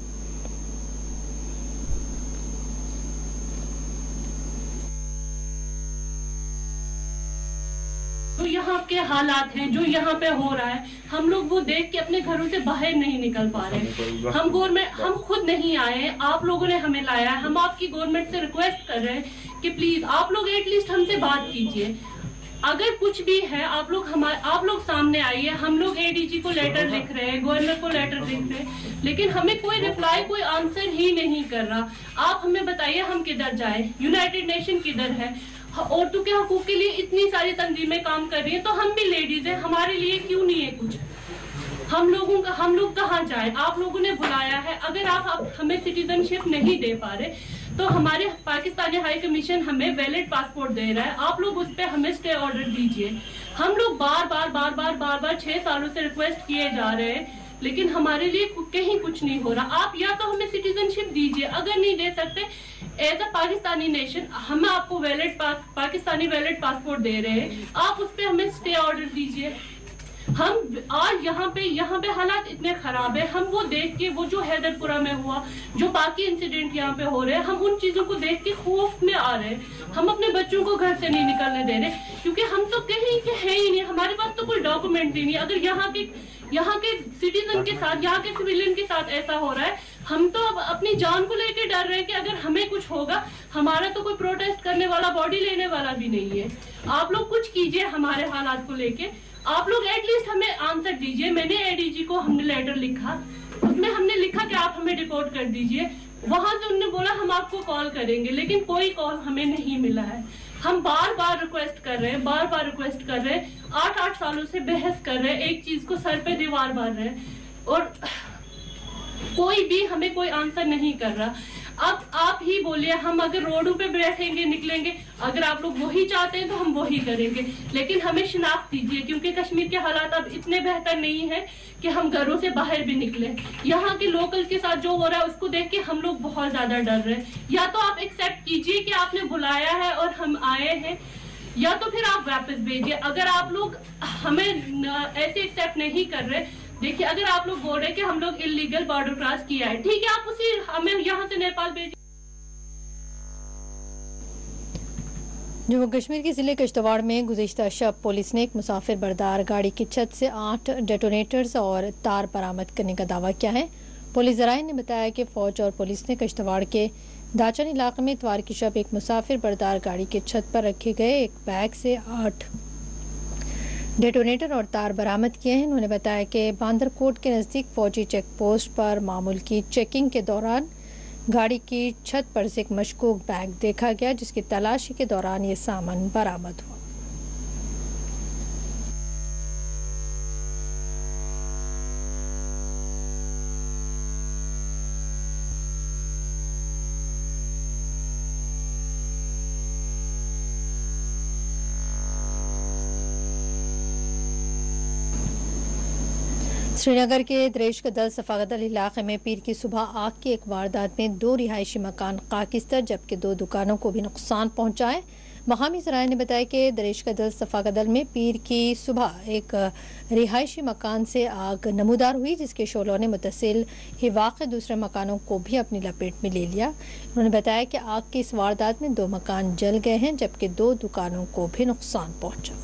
जो यहाँ के हालात हैं, जो यहाँ पे हो रहा है, हम लोग वो देख के अपने घरों से बाहर नहीं निकल पा रहे। हम गवर्नमेंट हम खुद नहीं आए, आप लोगों ने हमें लाया है। हम आपकी गवर्नमेंट से रिक्वेस्ट कर रहे हैं कि प्लीज आप लोग एटलीस्ट हमसे बात कीजिए। अगर कुछ भी है आप लोग हमारे आप लोग सामने आइए। हम लोग एडीजी को लेटर लिख रहे हैं, गवर्नर को लेटर लिख रहे हैं, लेकिन हमें कोई रिप्लाई, कोई आंसर ही नहीं कर रहा। आप हमें बताइए हम किधर जाए? यूनाइटेड नेशन किधर है? औरतों के हकूक के लिए इतनी सारी तंजीमें काम कर रही हैं, तो हम भी लेडीज हैं, हमारे लिए क्यों नहीं है कुछ? हम लोगों का हम लोग कहाँ जाए? आप लोगों ने बुलाया है। अगर आप, आप हमें सिटीजनशिप नहीं दे पा रहे तो हमारे पाकिस्तानी हाई कमीशन हमें वैलिड पासपोर्ट दे रहा है, आप लोग उस पर हमें स्टे ऑर्डर दीजिए। हम लोग बार बार बार बार बार बार छह सालों से रिक्वेस्ट किए जा रहे हैं, लेकिन हमारे लिए कहीं कुछ नहीं हो रहा। आप या तो हमें सिटीजनशिप दीजिए, अगर नहीं दे सकते एज अ पाकिस्तानी नेशन हम आपको वैलिड पा, पाकिस्तानी वैलिड पासपोर्ट दे रहे हैं, आप उस पर हमें स्टे ऑर्डर दीजिए। हम आज यहाँ पे यहाँ पे हालात इतने खराब है, हम वो देख के, वो जो हैदरपुरा में हुआ, जो बाकी इंसिडेंट यहाँ पे हो रहे हैं, हम उन चीजों को देख के खौफ में आ रहे हैं। हम अपने बच्चों को घर से नहीं निकलने दे रहे, क्योंकि हम तो कहीं के है ही नहीं, हमारे पास तो कोई डॉक्यूमेंट ही नहीं। अगर यहाँ के यहाँ के सिटीजन के साथ, यहाँ के सिविलियन के साथ ऐसा हो रहा है, हम तो अब अपनी जान को लेके डर रहे हैं कि अगर हमें कुछ होगा, हमारा तो कोई प्रोटेस्ट करने वाला, बॉडी लेने वाला भी नहीं है। आप लोग कुछ कीजिए हमारे हालात को लेके, आप लोग एटलीस्ट हमें आंसर दीजिए। मैंने एडीजी को हमने लेटर लिखा, उसमें हमने लिखा कि आप हमें रिपोर्ट कर दीजिए। वहां से उन्होंने बोला हम आपको कॉल करेंगे, लेकिन कोई कॉल हमें नहीं मिला है। हम बार बार रिक्वेस्ट कर रहे हैं, बार बार रिक्वेस्ट कर रहे हैं, आठ आठ सालों से बहस कर रहे हैं, एक चीज को सर पे दीवार मार रहे हैं और कोई भी हमें कोई आंसर नहीं कर रहा। अब आप ही बोलिए, हम अगर रोडों पे बैठेंगे, निकलेंगे, अगर आप लोग वही चाहते हैं तो हम वही करेंगे, लेकिन हमें शिनाख्त दीजिए, क्योंकि कश्मीर के हालात अब इतने बेहतर नहीं है कि हम घरों से बाहर भी निकले। यहाँ के लोकल के साथ जो हो रहा है उसको देख के हम लोग बहुत ज्यादा डर रहे हैं। या तो आप एक्सेप्ट कीजिए कि आपने बुलाया है और हम आए हैं, या तो फिर आप वापस भेजिए। अगर आप लोग हमें ऐसे एक्सेप्ट नहीं कर रहे, देखिए अगर आप लोग बोल रहे हैं कि हम लोग इलीगल बॉर्डर क्रॉस किया है, ठीक है, आप उसी हमें यहाँ से नेपाल भेजिए। जम्मू कश्मीर के जिले किश्तवाड़ में गुज़िश्ता शब पुलिस ने एक मुसाफिर बरदार गाड़ी की छत से आठ डेटोनेटर्स और तार बरामद करने का दावा किया है। पुलिस ज़राए ने बताया कि फौज और पुलिस ने किश्तवाड़ के दाचन इलाके में इतवार की शब एक मुसाफिर बरदार गाड़ी के छत पर रखे गए एक बैग से आठ डेटोनेटर और तार बरामद किए हैं। उन्होंने बताया कि बांदरकोट के नज़दीक फौजी चेक पोस्ट पर मामूल की चेकिंग के दौरान गाड़ी की छत पर से एक मशकूक बैग देखा गया, जिसकी तलाशी के दौरान ये सामान बरामद हुआ। श्रीनगर के दरेश कदल सफाकदल इलाके में पीर की सुबह आग की एक वारदात में दो रिहायशी मकान खाकिस्तर जबकि दो दुकानों को भी नुकसान पहुंचा है। मकामी ज़राए ने बताया कि दरेश कदल सफाकदल में पीर की सुबह एक रिहायशी मकान से आग नमूदार हुई, जिसके शोलों ने मुतसिल ही वाक़े दूसरे मकानों को भी अपनी लपेट में ले लिया। उन्होंने बताया कि आग की इस वारदात में दो मकान जल गए हैं जबकि दो दुकानों को भी नुकसान पहुंचा।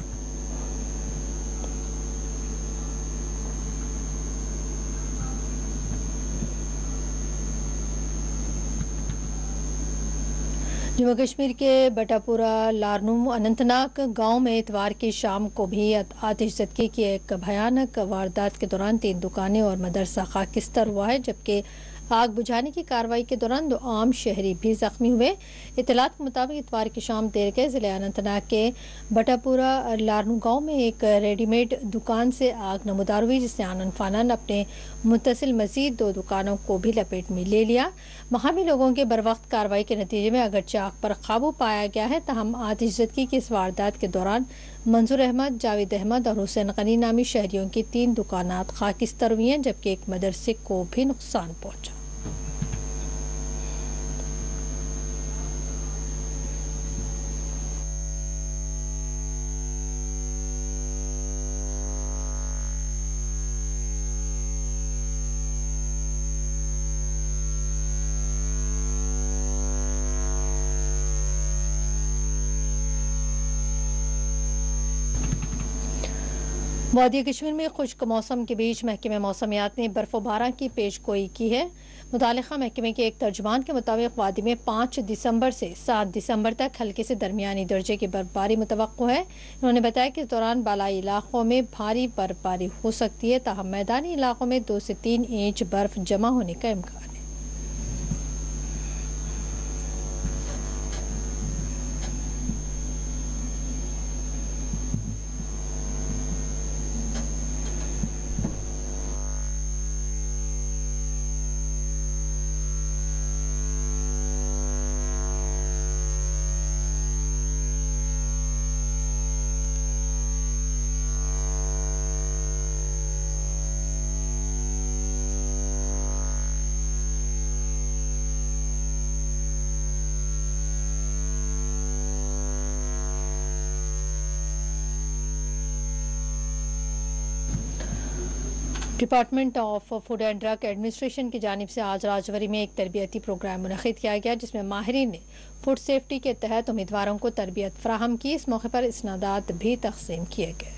जम्मू कश्मीर के बटापुरा लारनूम अनंतनाग गांव में इतवार की शाम को भी आतिशज़दगी की एक भयानक वारदात के दौरान तीन दुकानें और मदरसा खाकिस्तर हुआ है, जबकि आग बुझाने की कार्रवाई के दौरान दो आम शहरी भी जख्मी हुए। इतलात के मुताबिक इतवार की शाम देर के जिले अनंतनाग के बटापुरा लारनू गांव में एक रेडीमेड दुकान से आग नमूदार हुई, जिससे आनन फानन अपने मुत्तसिल मजीद दो दुकानों को भी लपेट में ले लिया। मकामी लोगों के बरवक्त कार्रवाई के नतीजे में अगरचे आग पर काबू पाया गया है, तहम आतिशज़दगी की इस वारदात के दौरान मंजूर अहमद, जावेद अहमद और हुसैन गनी नामी शहरियों की तीन दुकानात खाकिस्तर हुई हैं, जबकि एक मदरसे को भी नुकसान पहुंचा। वादी कश्मीर में खुश्क मौसम के बीच महकमे मौसमियात ने बर्फबारी की पेशगोई की है। मुतालिका महकमे के एक तर्जुमान के मुताबिक वादी में पाँच दिसंबर से सात दिसंबर तक हल्के से दरमियानी दर्जे की बर्फबारी मुतवक्को है। उन्होंने बताया कि इस दौरान बालाई इलाकों में भारी बर्फबारी हो सकती है, ताहम मैदानी इलाकों में दो से तीन इंच बर्फ जमा होने का इम्कान है। Department of food and drug administration की जानिब से आज राजौरी में एक तरबियती प्रोग्राम मुनक़िद किया गया, जिसमें माहिरीन ने फूड सेफ्टी के तहत उम्मीदवारों को तरबियत फराहम की। इस मौके पर इसनादात भी तक़सीम किए गए।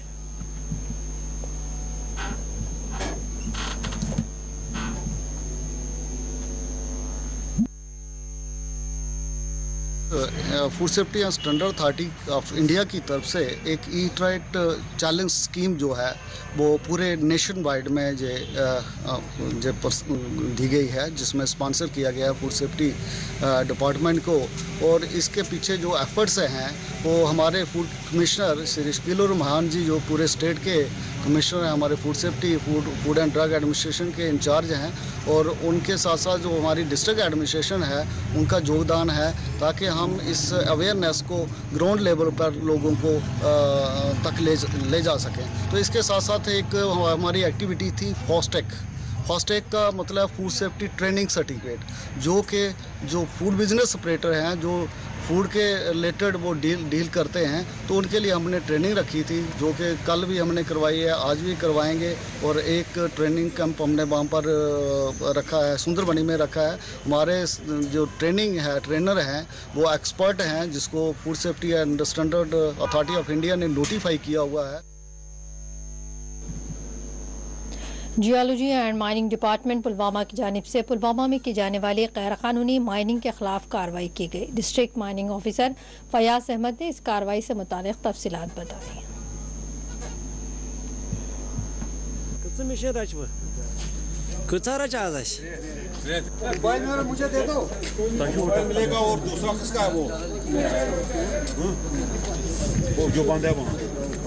Food safety and standard authority of India की तरफ से एक ई ट्राइट चैलेंज स्कीम जो है वो पूरे नेशन वाइड में जे जे दी गई है, जिसमें स्पॉन्सर किया गया है फूड सेफ्टी डिपार्टमेंट को। और इसके पीछे जो एफर्ट्स हैं वो हमारे फूड कमिश्नर श्री शकील रहमान जी, जो पूरे स्टेट के कमिश्नर हैं हमारे food safety food food and drug administration के इंचार्ज हैं, और उनके साथ साथ जो हमारी डिस्ट्रिक्ट एडमिनिस्ट्रेशन है उनका योगदान है, ताकि हम इस अवेयरनेस को ग्राउंड लेवल पर लोगों को आ, तक ले ले जा सकें। तो इसके साथ साथ एक हमारी एक्टिविटी थी फॉस्टेक। फॉस्टेक का मतलब फूड सेफ्टी ट्रेनिंग सर्टिफिकेट, जो कि जो फूड बिजनेस ऑपरेटर हैं, जो फूड के रिलेटेड वो डील डील करते हैं, तो उनके लिए हमने ट्रेनिंग रखी थी, जो कि कल भी हमने करवाई है, आज भी करवाएंगे। और एक ट्रेनिंग कैंप हमने वहाँ पर रखा है, सुंदरबनी में रखा है। हमारे जो ट्रेनिंग है ट्रेनर हैं वो एक्सपर्ट हैं, जिसको food safety and standard authority of India ने नोटिफाई किया हुआ है। Geology and mining department Pulwama की जानिब से पुलवामा में की जाने वाली गैर कानूनी माइनिंग के खिलाफ कार्रवाई की गई। District mining officer Fayaz Ahmad ने इस कार्रवाई से मुतालिक तफसीलात बताई। मुझे दे दो, मिलेगा। और दूसरा किसका है वो वो जो बंद है वहाँ।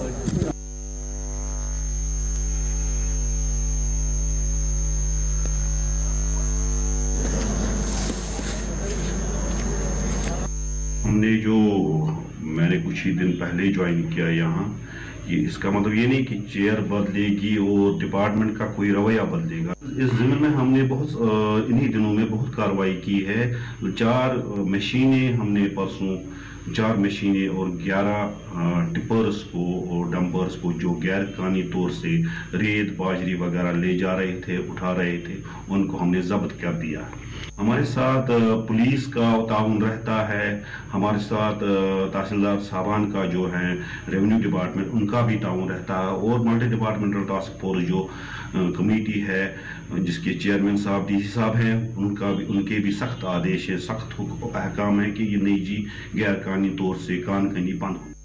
हमने जो मैंने कुछ ही दिन पहले ज्वाइन किया यहाँ, ये इसका मतलब ये नहीं कि चेयर बदलेगी और डिपार्टमेंट का कोई रवैया बदलेगा। इस ज़मीन में हमने बहुत इन्हीं दिनों में बहुत कार्रवाई की है। चार मशीनें हमने परसों चार मशीनें और ग्यारह टिपर्स को और डंपर्स को जो गैर कानूनी तौर से रेत बाजरी वगैरह ले जा रहे थे, उठा रहे थे, उनको हमने जब्त कर दिया। हमारे साथ पुलिस का ताउन रहता है, हमारे साथ तहसीलदार साहबान का जो है रेवेन्यू डिपार्टमेंट उनका भी ताउन रहता है, और मल्टी डिपार्टमेंटल टास्क फोर्स जो कमेटी है जिसके चेयरमैन साहब डीसी साहब हैं, उनका भी उनके भी सख्त आदेश है, सख्त अहकाम है कि ये नई जी गैर कानूनी तौर से कान खनी बंद हो।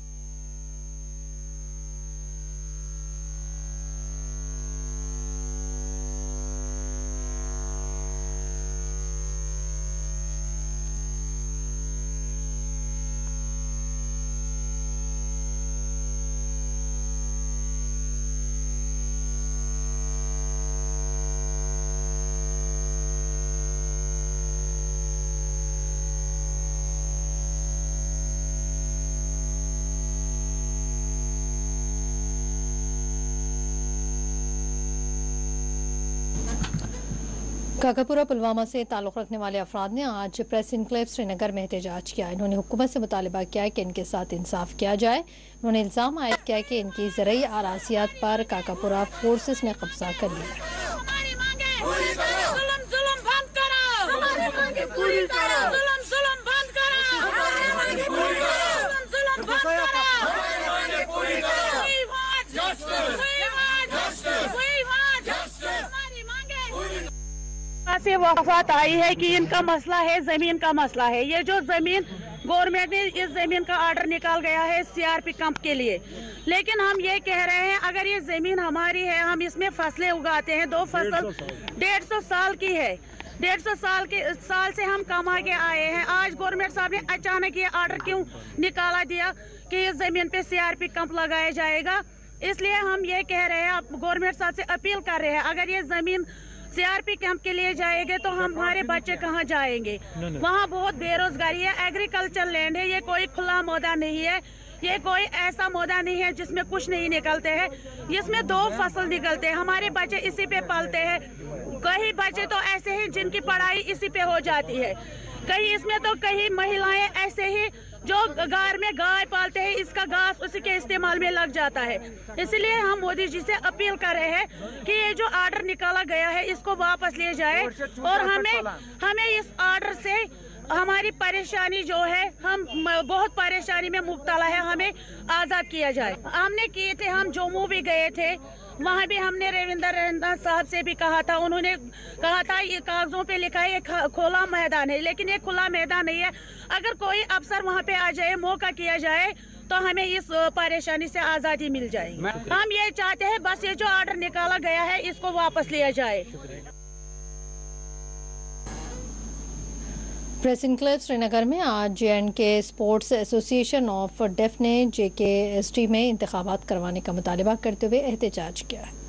काकापुरा पुलवामा से ताल्लुक़ रखने वाले अफराद ने आज प्रेस इनक्लेव श्रीनगर में एहतजाज किया। इन्होंने हुकूमत से मुतालबा किया कि इनके साथ इंसाफ किया जाए। उन्होंने इल्ज़ाम आयद किया कि इनकी ज़रई आरासियात पर काकापुरा फोर्सेस ने कब्जा कर लिया। से वफात आई है कि इनका मसला है, जमीन का मसला है। ये जो जमीन गवर्नमेंट ने इस जमीन का ऑर्डर निकाल गया है सीआरपी कैंप के लिए, लेकिन हम ये कह रहे हैं अगर ये जमीन हमारी है, हम इसमें फसलें उगाते हैं, दो फसल डेढ़ सौ साल की है, डेढ़ सौ साल के साल से हम कमा के आए हैं। आज गवर्नमेंट साहब ने अचानक ये ऑर्डर क्यों निकाला दिया कि इस जमीन पे सीआरपी कैंप लगाया जाएगा? इसलिए हम ये कह रहे हैं, गवर्नमेंट साहब से अपील कर रहे हैं, अगर ये जमीन सीआरपी कैंप के लिए जाएंगे तो हम हमारे बच्चे कहाँ जाएंगे? वहाँ बहुत बेरोजगारी है, एग्रीकल्चर लैंड है, ये कोई खुला मौदा नहीं है, ये कोई ऐसा मौदा नहीं है जिसमें कुछ नहीं निकलते हैं, इसमें दो फसल निकलते हैं। हमारे बच्चे इसी पे पलते हैं, कई बच्चे तो ऐसे ही जिनकी पढ़ाई इसी पे हो जाती है, कहीं इसमें तो कई महिलाएं ऐसे ही जो घर में गाय पालते हैं, इसका घास उसी के इस्तेमाल में लग जाता है। इसलिए हम मोदी जी से अपील कर रहे हैं कि ये जो ऑर्डर निकाला गया है इसको वापस ले जाए, और हमें हमें इस ऑर्डर से हमारी परेशानी जो है, हम बहुत परेशानी में मुब्तला है, हमें आज़ाद किया जाए। हमने किए थे, हम जम्मू भी गए थे, वहाँ भी हमने रविंदर रंजन साहब से भी कहा था, उन्होंने कहा था ये कागजों पे लिखा है ये खुला मैदान है, लेकिन ये खुला मैदान नहीं है। अगर कोई अफसर वहाँ पे आ जाए, मौका किया जाए तो हमें इस परेशानी से आज़ादी मिल जाएगी। हम ये चाहते हैं बस ये जो ऑर्डर निकाला गया है इसको वापस लिया जाए। प्रेस इनक्लेव श्रीनगर में आज J and K sports association of deaf ने जे के एस टी में इंतखाबात करवाने का मुतालबा करते हुए एहतजाज किया है।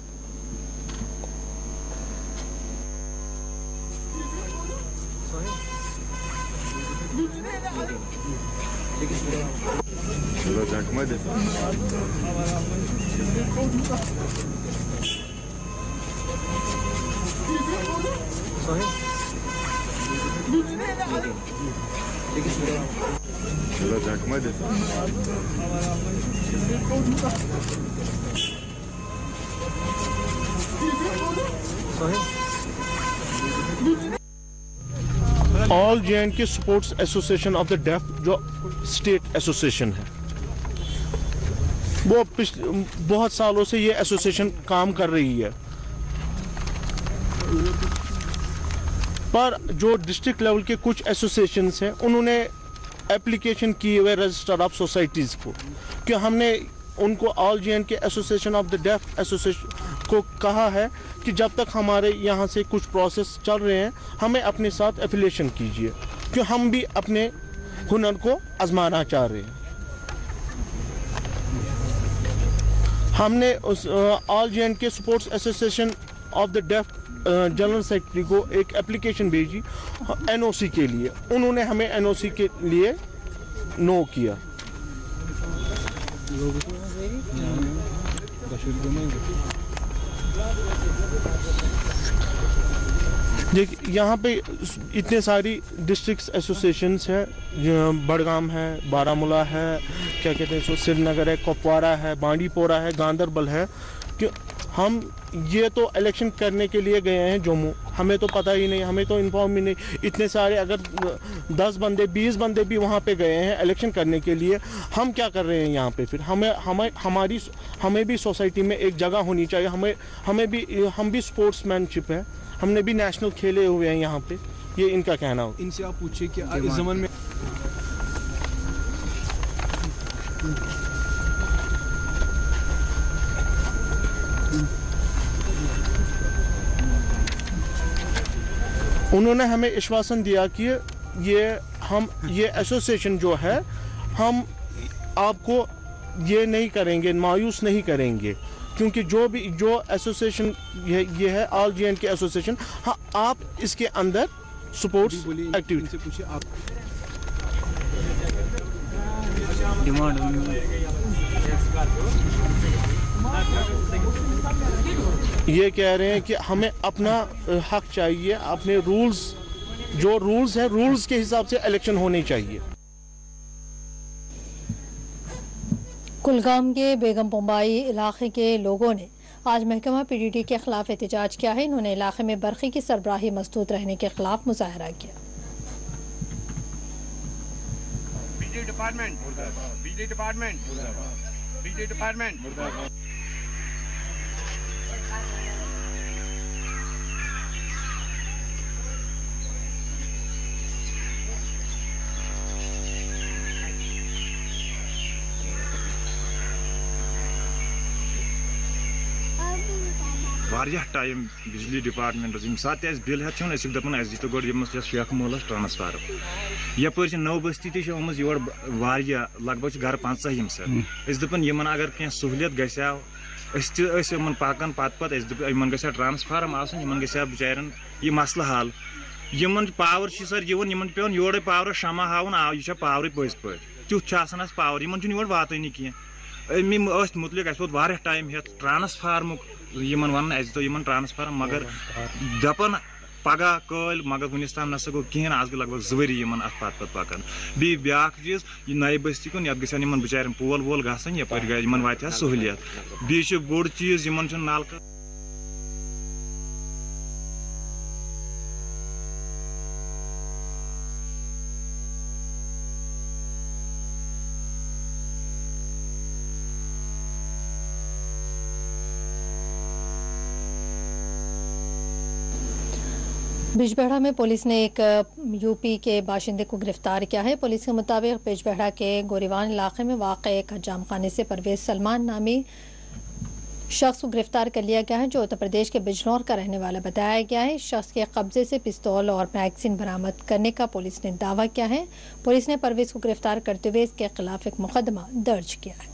All J and K sports association of the deaf जो स्टेट एसोसिएशन है, वो बहुत सालों से ये एसोसिएशन काम कर रही है, पर जो डिस्ट्रिक्ट लेवल के कुछ एसोसिएशंस हैं उन्होंने एप्लीकेशन की हुए रजिस्टर ऑफ सोसाइटीज़ को कि हमने उनको all J and K association of the deaf association को कहा है कि जब तक हमारे यहाँ से कुछ प्रोसेस चल रहे हैं हमें अपने साथ एफिलिएशन कीजिए, कि हम भी अपने हुनर को आजमाना चाह रहे हैं। हमने उस all J and K sports association of the deaf general secretary को एक एप्लीकेशन भेजी एन ओ सी के लिए, उन्होंने हमें एन ओ सी के लिए नो किया। देखिए यहाँ पे इतने सारी डिस्ट्रिक्ट एसोसिएशंस है, बड़गाम है, बारामूला है, क्या कहते हैं, श्रीनगर है, कुपवारा है, बांडीपोरा है, गांदरबल है, कि हम ये तो इलेक्शन करने के लिए गए हैं जम्मू, हमें तो पता ही नहीं, हमें तो इन्फॉर्म ही नहीं। इतने सारे अगर दस बंदे बीस बंदे भी वहाँ पे गए हैं इलेक्शन करने के लिए, हम क्या कर रहे हैं यहाँ पे? फिर हमें हमें हमारी हमें भी सोसाइटी में एक जगह होनी चाहिए, हमें हमें भी हम भी स्पोर्ट्समैनशिप है, हमने भी नेशनल खेले हुए हैं यहाँ पे, ये इनका कहना हो। इनसे आप पूछिए कि इस ज़माने में उन्होंने हमें आश्वासन दिया कि ये हम ये एसोसिएशन जो है हम आपको ये नहीं करेंगे, मायूस नहीं करेंगे, क्योंकि जो भी जो एसोसिएशन ये, ये है all J and K association, हाँ आप इसके अंदर स्पोर्ट्स एक्टिविटी से पूछिए। आप डिमांड ये कह रहे हैं कि हमें अपना हक चाहिए, अपने रूल्स जो रूल्स हैं रूल्स के हिसाब से इलेक्शन होने चाहिए। कुलगाम के बेगम पुम्बाई इलाके के लोगों ने आज महकमा पी डी टी के खिलाफ एहतजाज किया है। इन्होंने इलाके में बरक़ी की सरबराही मसदूद रहने के खिलाफ मुजाहरा किया। बिजली डिपार्टमेंट बिजली डिपार्टमेंट बिजली डिपार्टमेंट वारिया टाइम बिजली डिपार्टमेंट यम सात बिल हेत दपान दितो गो शेख मोहल्लस ट्रांसफार्म यपर नौ बस्ती तम योर लगभग घर पंचा यम सर दपान इन अगर कह सहूलियत गन पकान पत पत इन ग ट्रांसफार्म इन ग बिचारन यह मसल हल इन पावर सर इन पे योर पावर शमा हावन आ यह पावर पज पे तुथ पावर इन योर वातनी कह अमी मुतलिक अस वो टाइम हेत ट्रांसफार्मुक इन वन दो इन ट्रांसफार्म मगर दपान पगह कल मगर वनिस ताम नसा गो कहें आज गो लगभग जवरी इन अत पत पत पकान बी ब्या चीज यह नए बस्ती कुन ये गन बिचार पोल वोल गन यपर इन वात सहूलियत बी बोड़ चीज इन नालक बिजबेहड़ा में पुलिस ने एक यूपी के बाशिंदे को गिरफ्तार किया है। पुलिस के मुताबिक बिजबेहड़ा के गोरीवान इलाके में वाक़ एक हजाम खाने से परवेज सलमान नामी शख्स को गिरफ्तार कर लिया गया है, जो उत्तर प्रदेश के बिजनौर का रहने वाला बताया गया है। इस शख्स के कब्जे से पिस्तौल और मैगजीन बरामद करने का पुलिस ने दावा किया है। पुलिस ने परवेज को गिरफ्तार करते हुए इसके खिलाफ एक मुकदमा दर्ज किया है।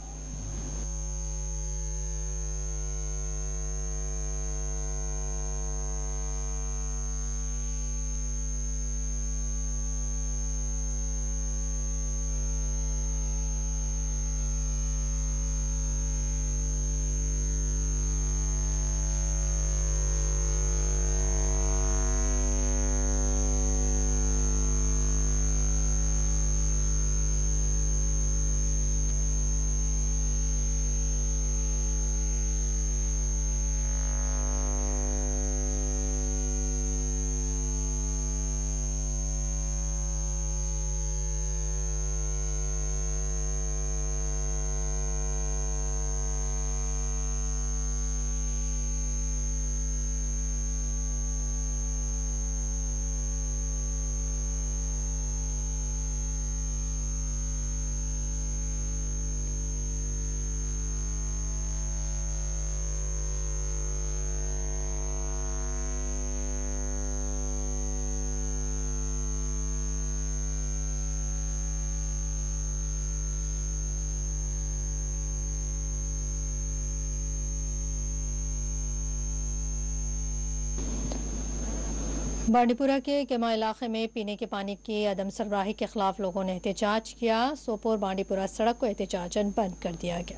बांडीपुरा के केमा इलाके में पीने के पानी की अदम सरबराही के खिलाफ लोगों ने एहतजाज किया। सोपोर बांडीपुरा सड़क को एहतजाजन बंद कर दिया गया।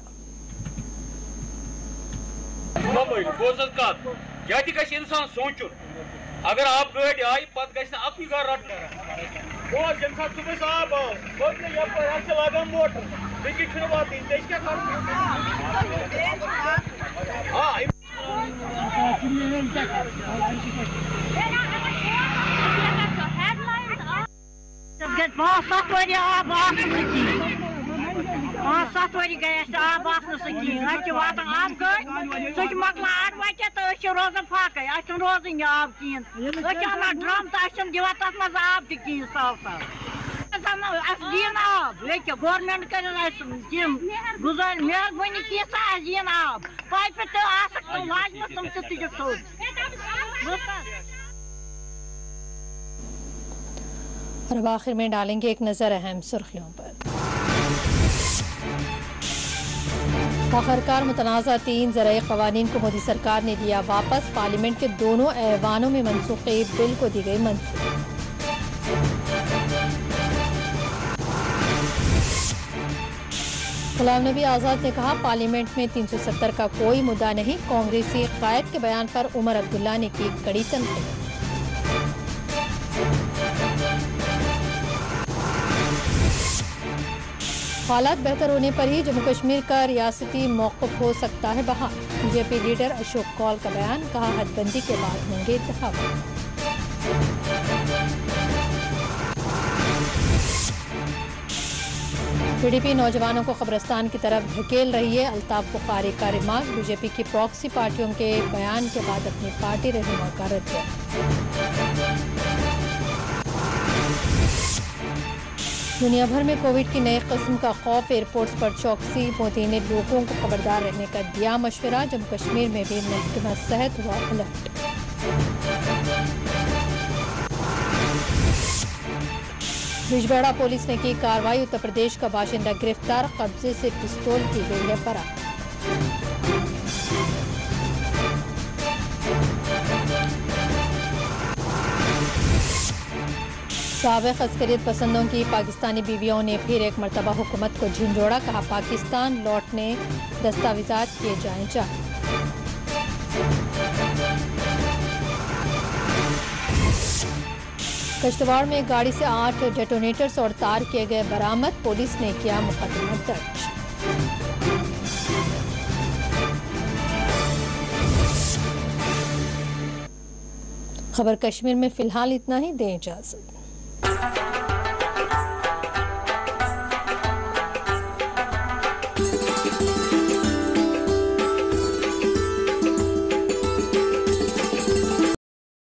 इंसान सोचुन अगर आप गाड़ी आई पत अकी घर रट सुबह आब आव मोटर वात पाँच सत्त वरी आब पाँच सत्त वरी गए आब कहें वातान आब गई सह मकलान आठ बजे तो रोजान फाके रोजन यह आब कहें अनान ड्रम तो दिवान तथ मज आब तह साफ साफ दिन आब ये गवर्नमेंट कर गुजार मेहरबानी तीसा दिन आब पाइप तो लाजम तुम तुझ सोच। और अब आखिर में डालेंगे एक नजर अहम सुर्खियों पर। आखिरकार मुतनाज़ा तीन ज़राई क़वानीन को मोदी सरकार ने दिया वापस। पार्लियामेंट के दोनों ऐवानों में मनसूखे बिल को दी गई मंजूरी। गुलाम नबी आज़ाद ने कहा, पार्लियामेंट में तीन सौ सत्तर का कोई मुद्दा नहीं। कांग्रेसी कायद के बयान पर उमर अब्दुल्ला ने की कड़ी तनकीद। हालात बेहतर होने पर ही जम्मू कश्मीर का रियासती मौक़िफ़ हो सकता है बहाल। बीजेपी लीडर अशोक कौल का बयान, कहा हदबंदी के बाद होंगे इंतखाबात। पीडीपी नौजवानों को कब्रिस्तान की तरफ धकेल रही है, अल्ताफ बुखारी का रिमार्क। बीजेपी की प्रॉक्सी पार्टियों के बयान के बाद अपनी पार्टी रहनुमा का रद्द। दुनिया भर में कोविड की नई किस्म का खौफ, एयरपोर्ट्स पर चौकसी। मोदी ने लोगों को खबरदार रहने का दिया मशवरा। जम्मू कश्मीर में भी महकमा सेहत हुआ अलर्ट। बिजबेहड़ा पुलिस ने की कार्रवाई, उत्तर प्रदेश का बाशिंदा गिरफ्तार, कब्जे से पिस्तौल की गई है फरार। साबिक़ अस्करियत पसंदों की पाकिस्तानी बीवियों ने फिर एक मरतबा हुकूमत को झिंझोड़ा, कहा पाकिस्तान लौटने दस्तावेजात किए जाएं जारी। कश्तवाड़ में गाड़ी से आठ डेटोनेटर्स और तार किए गए बरामद, पुलिस ने किया मुकदमा दर्ज। खबर कश्मीर में फिलहाल इतना ही, दें इजाजत।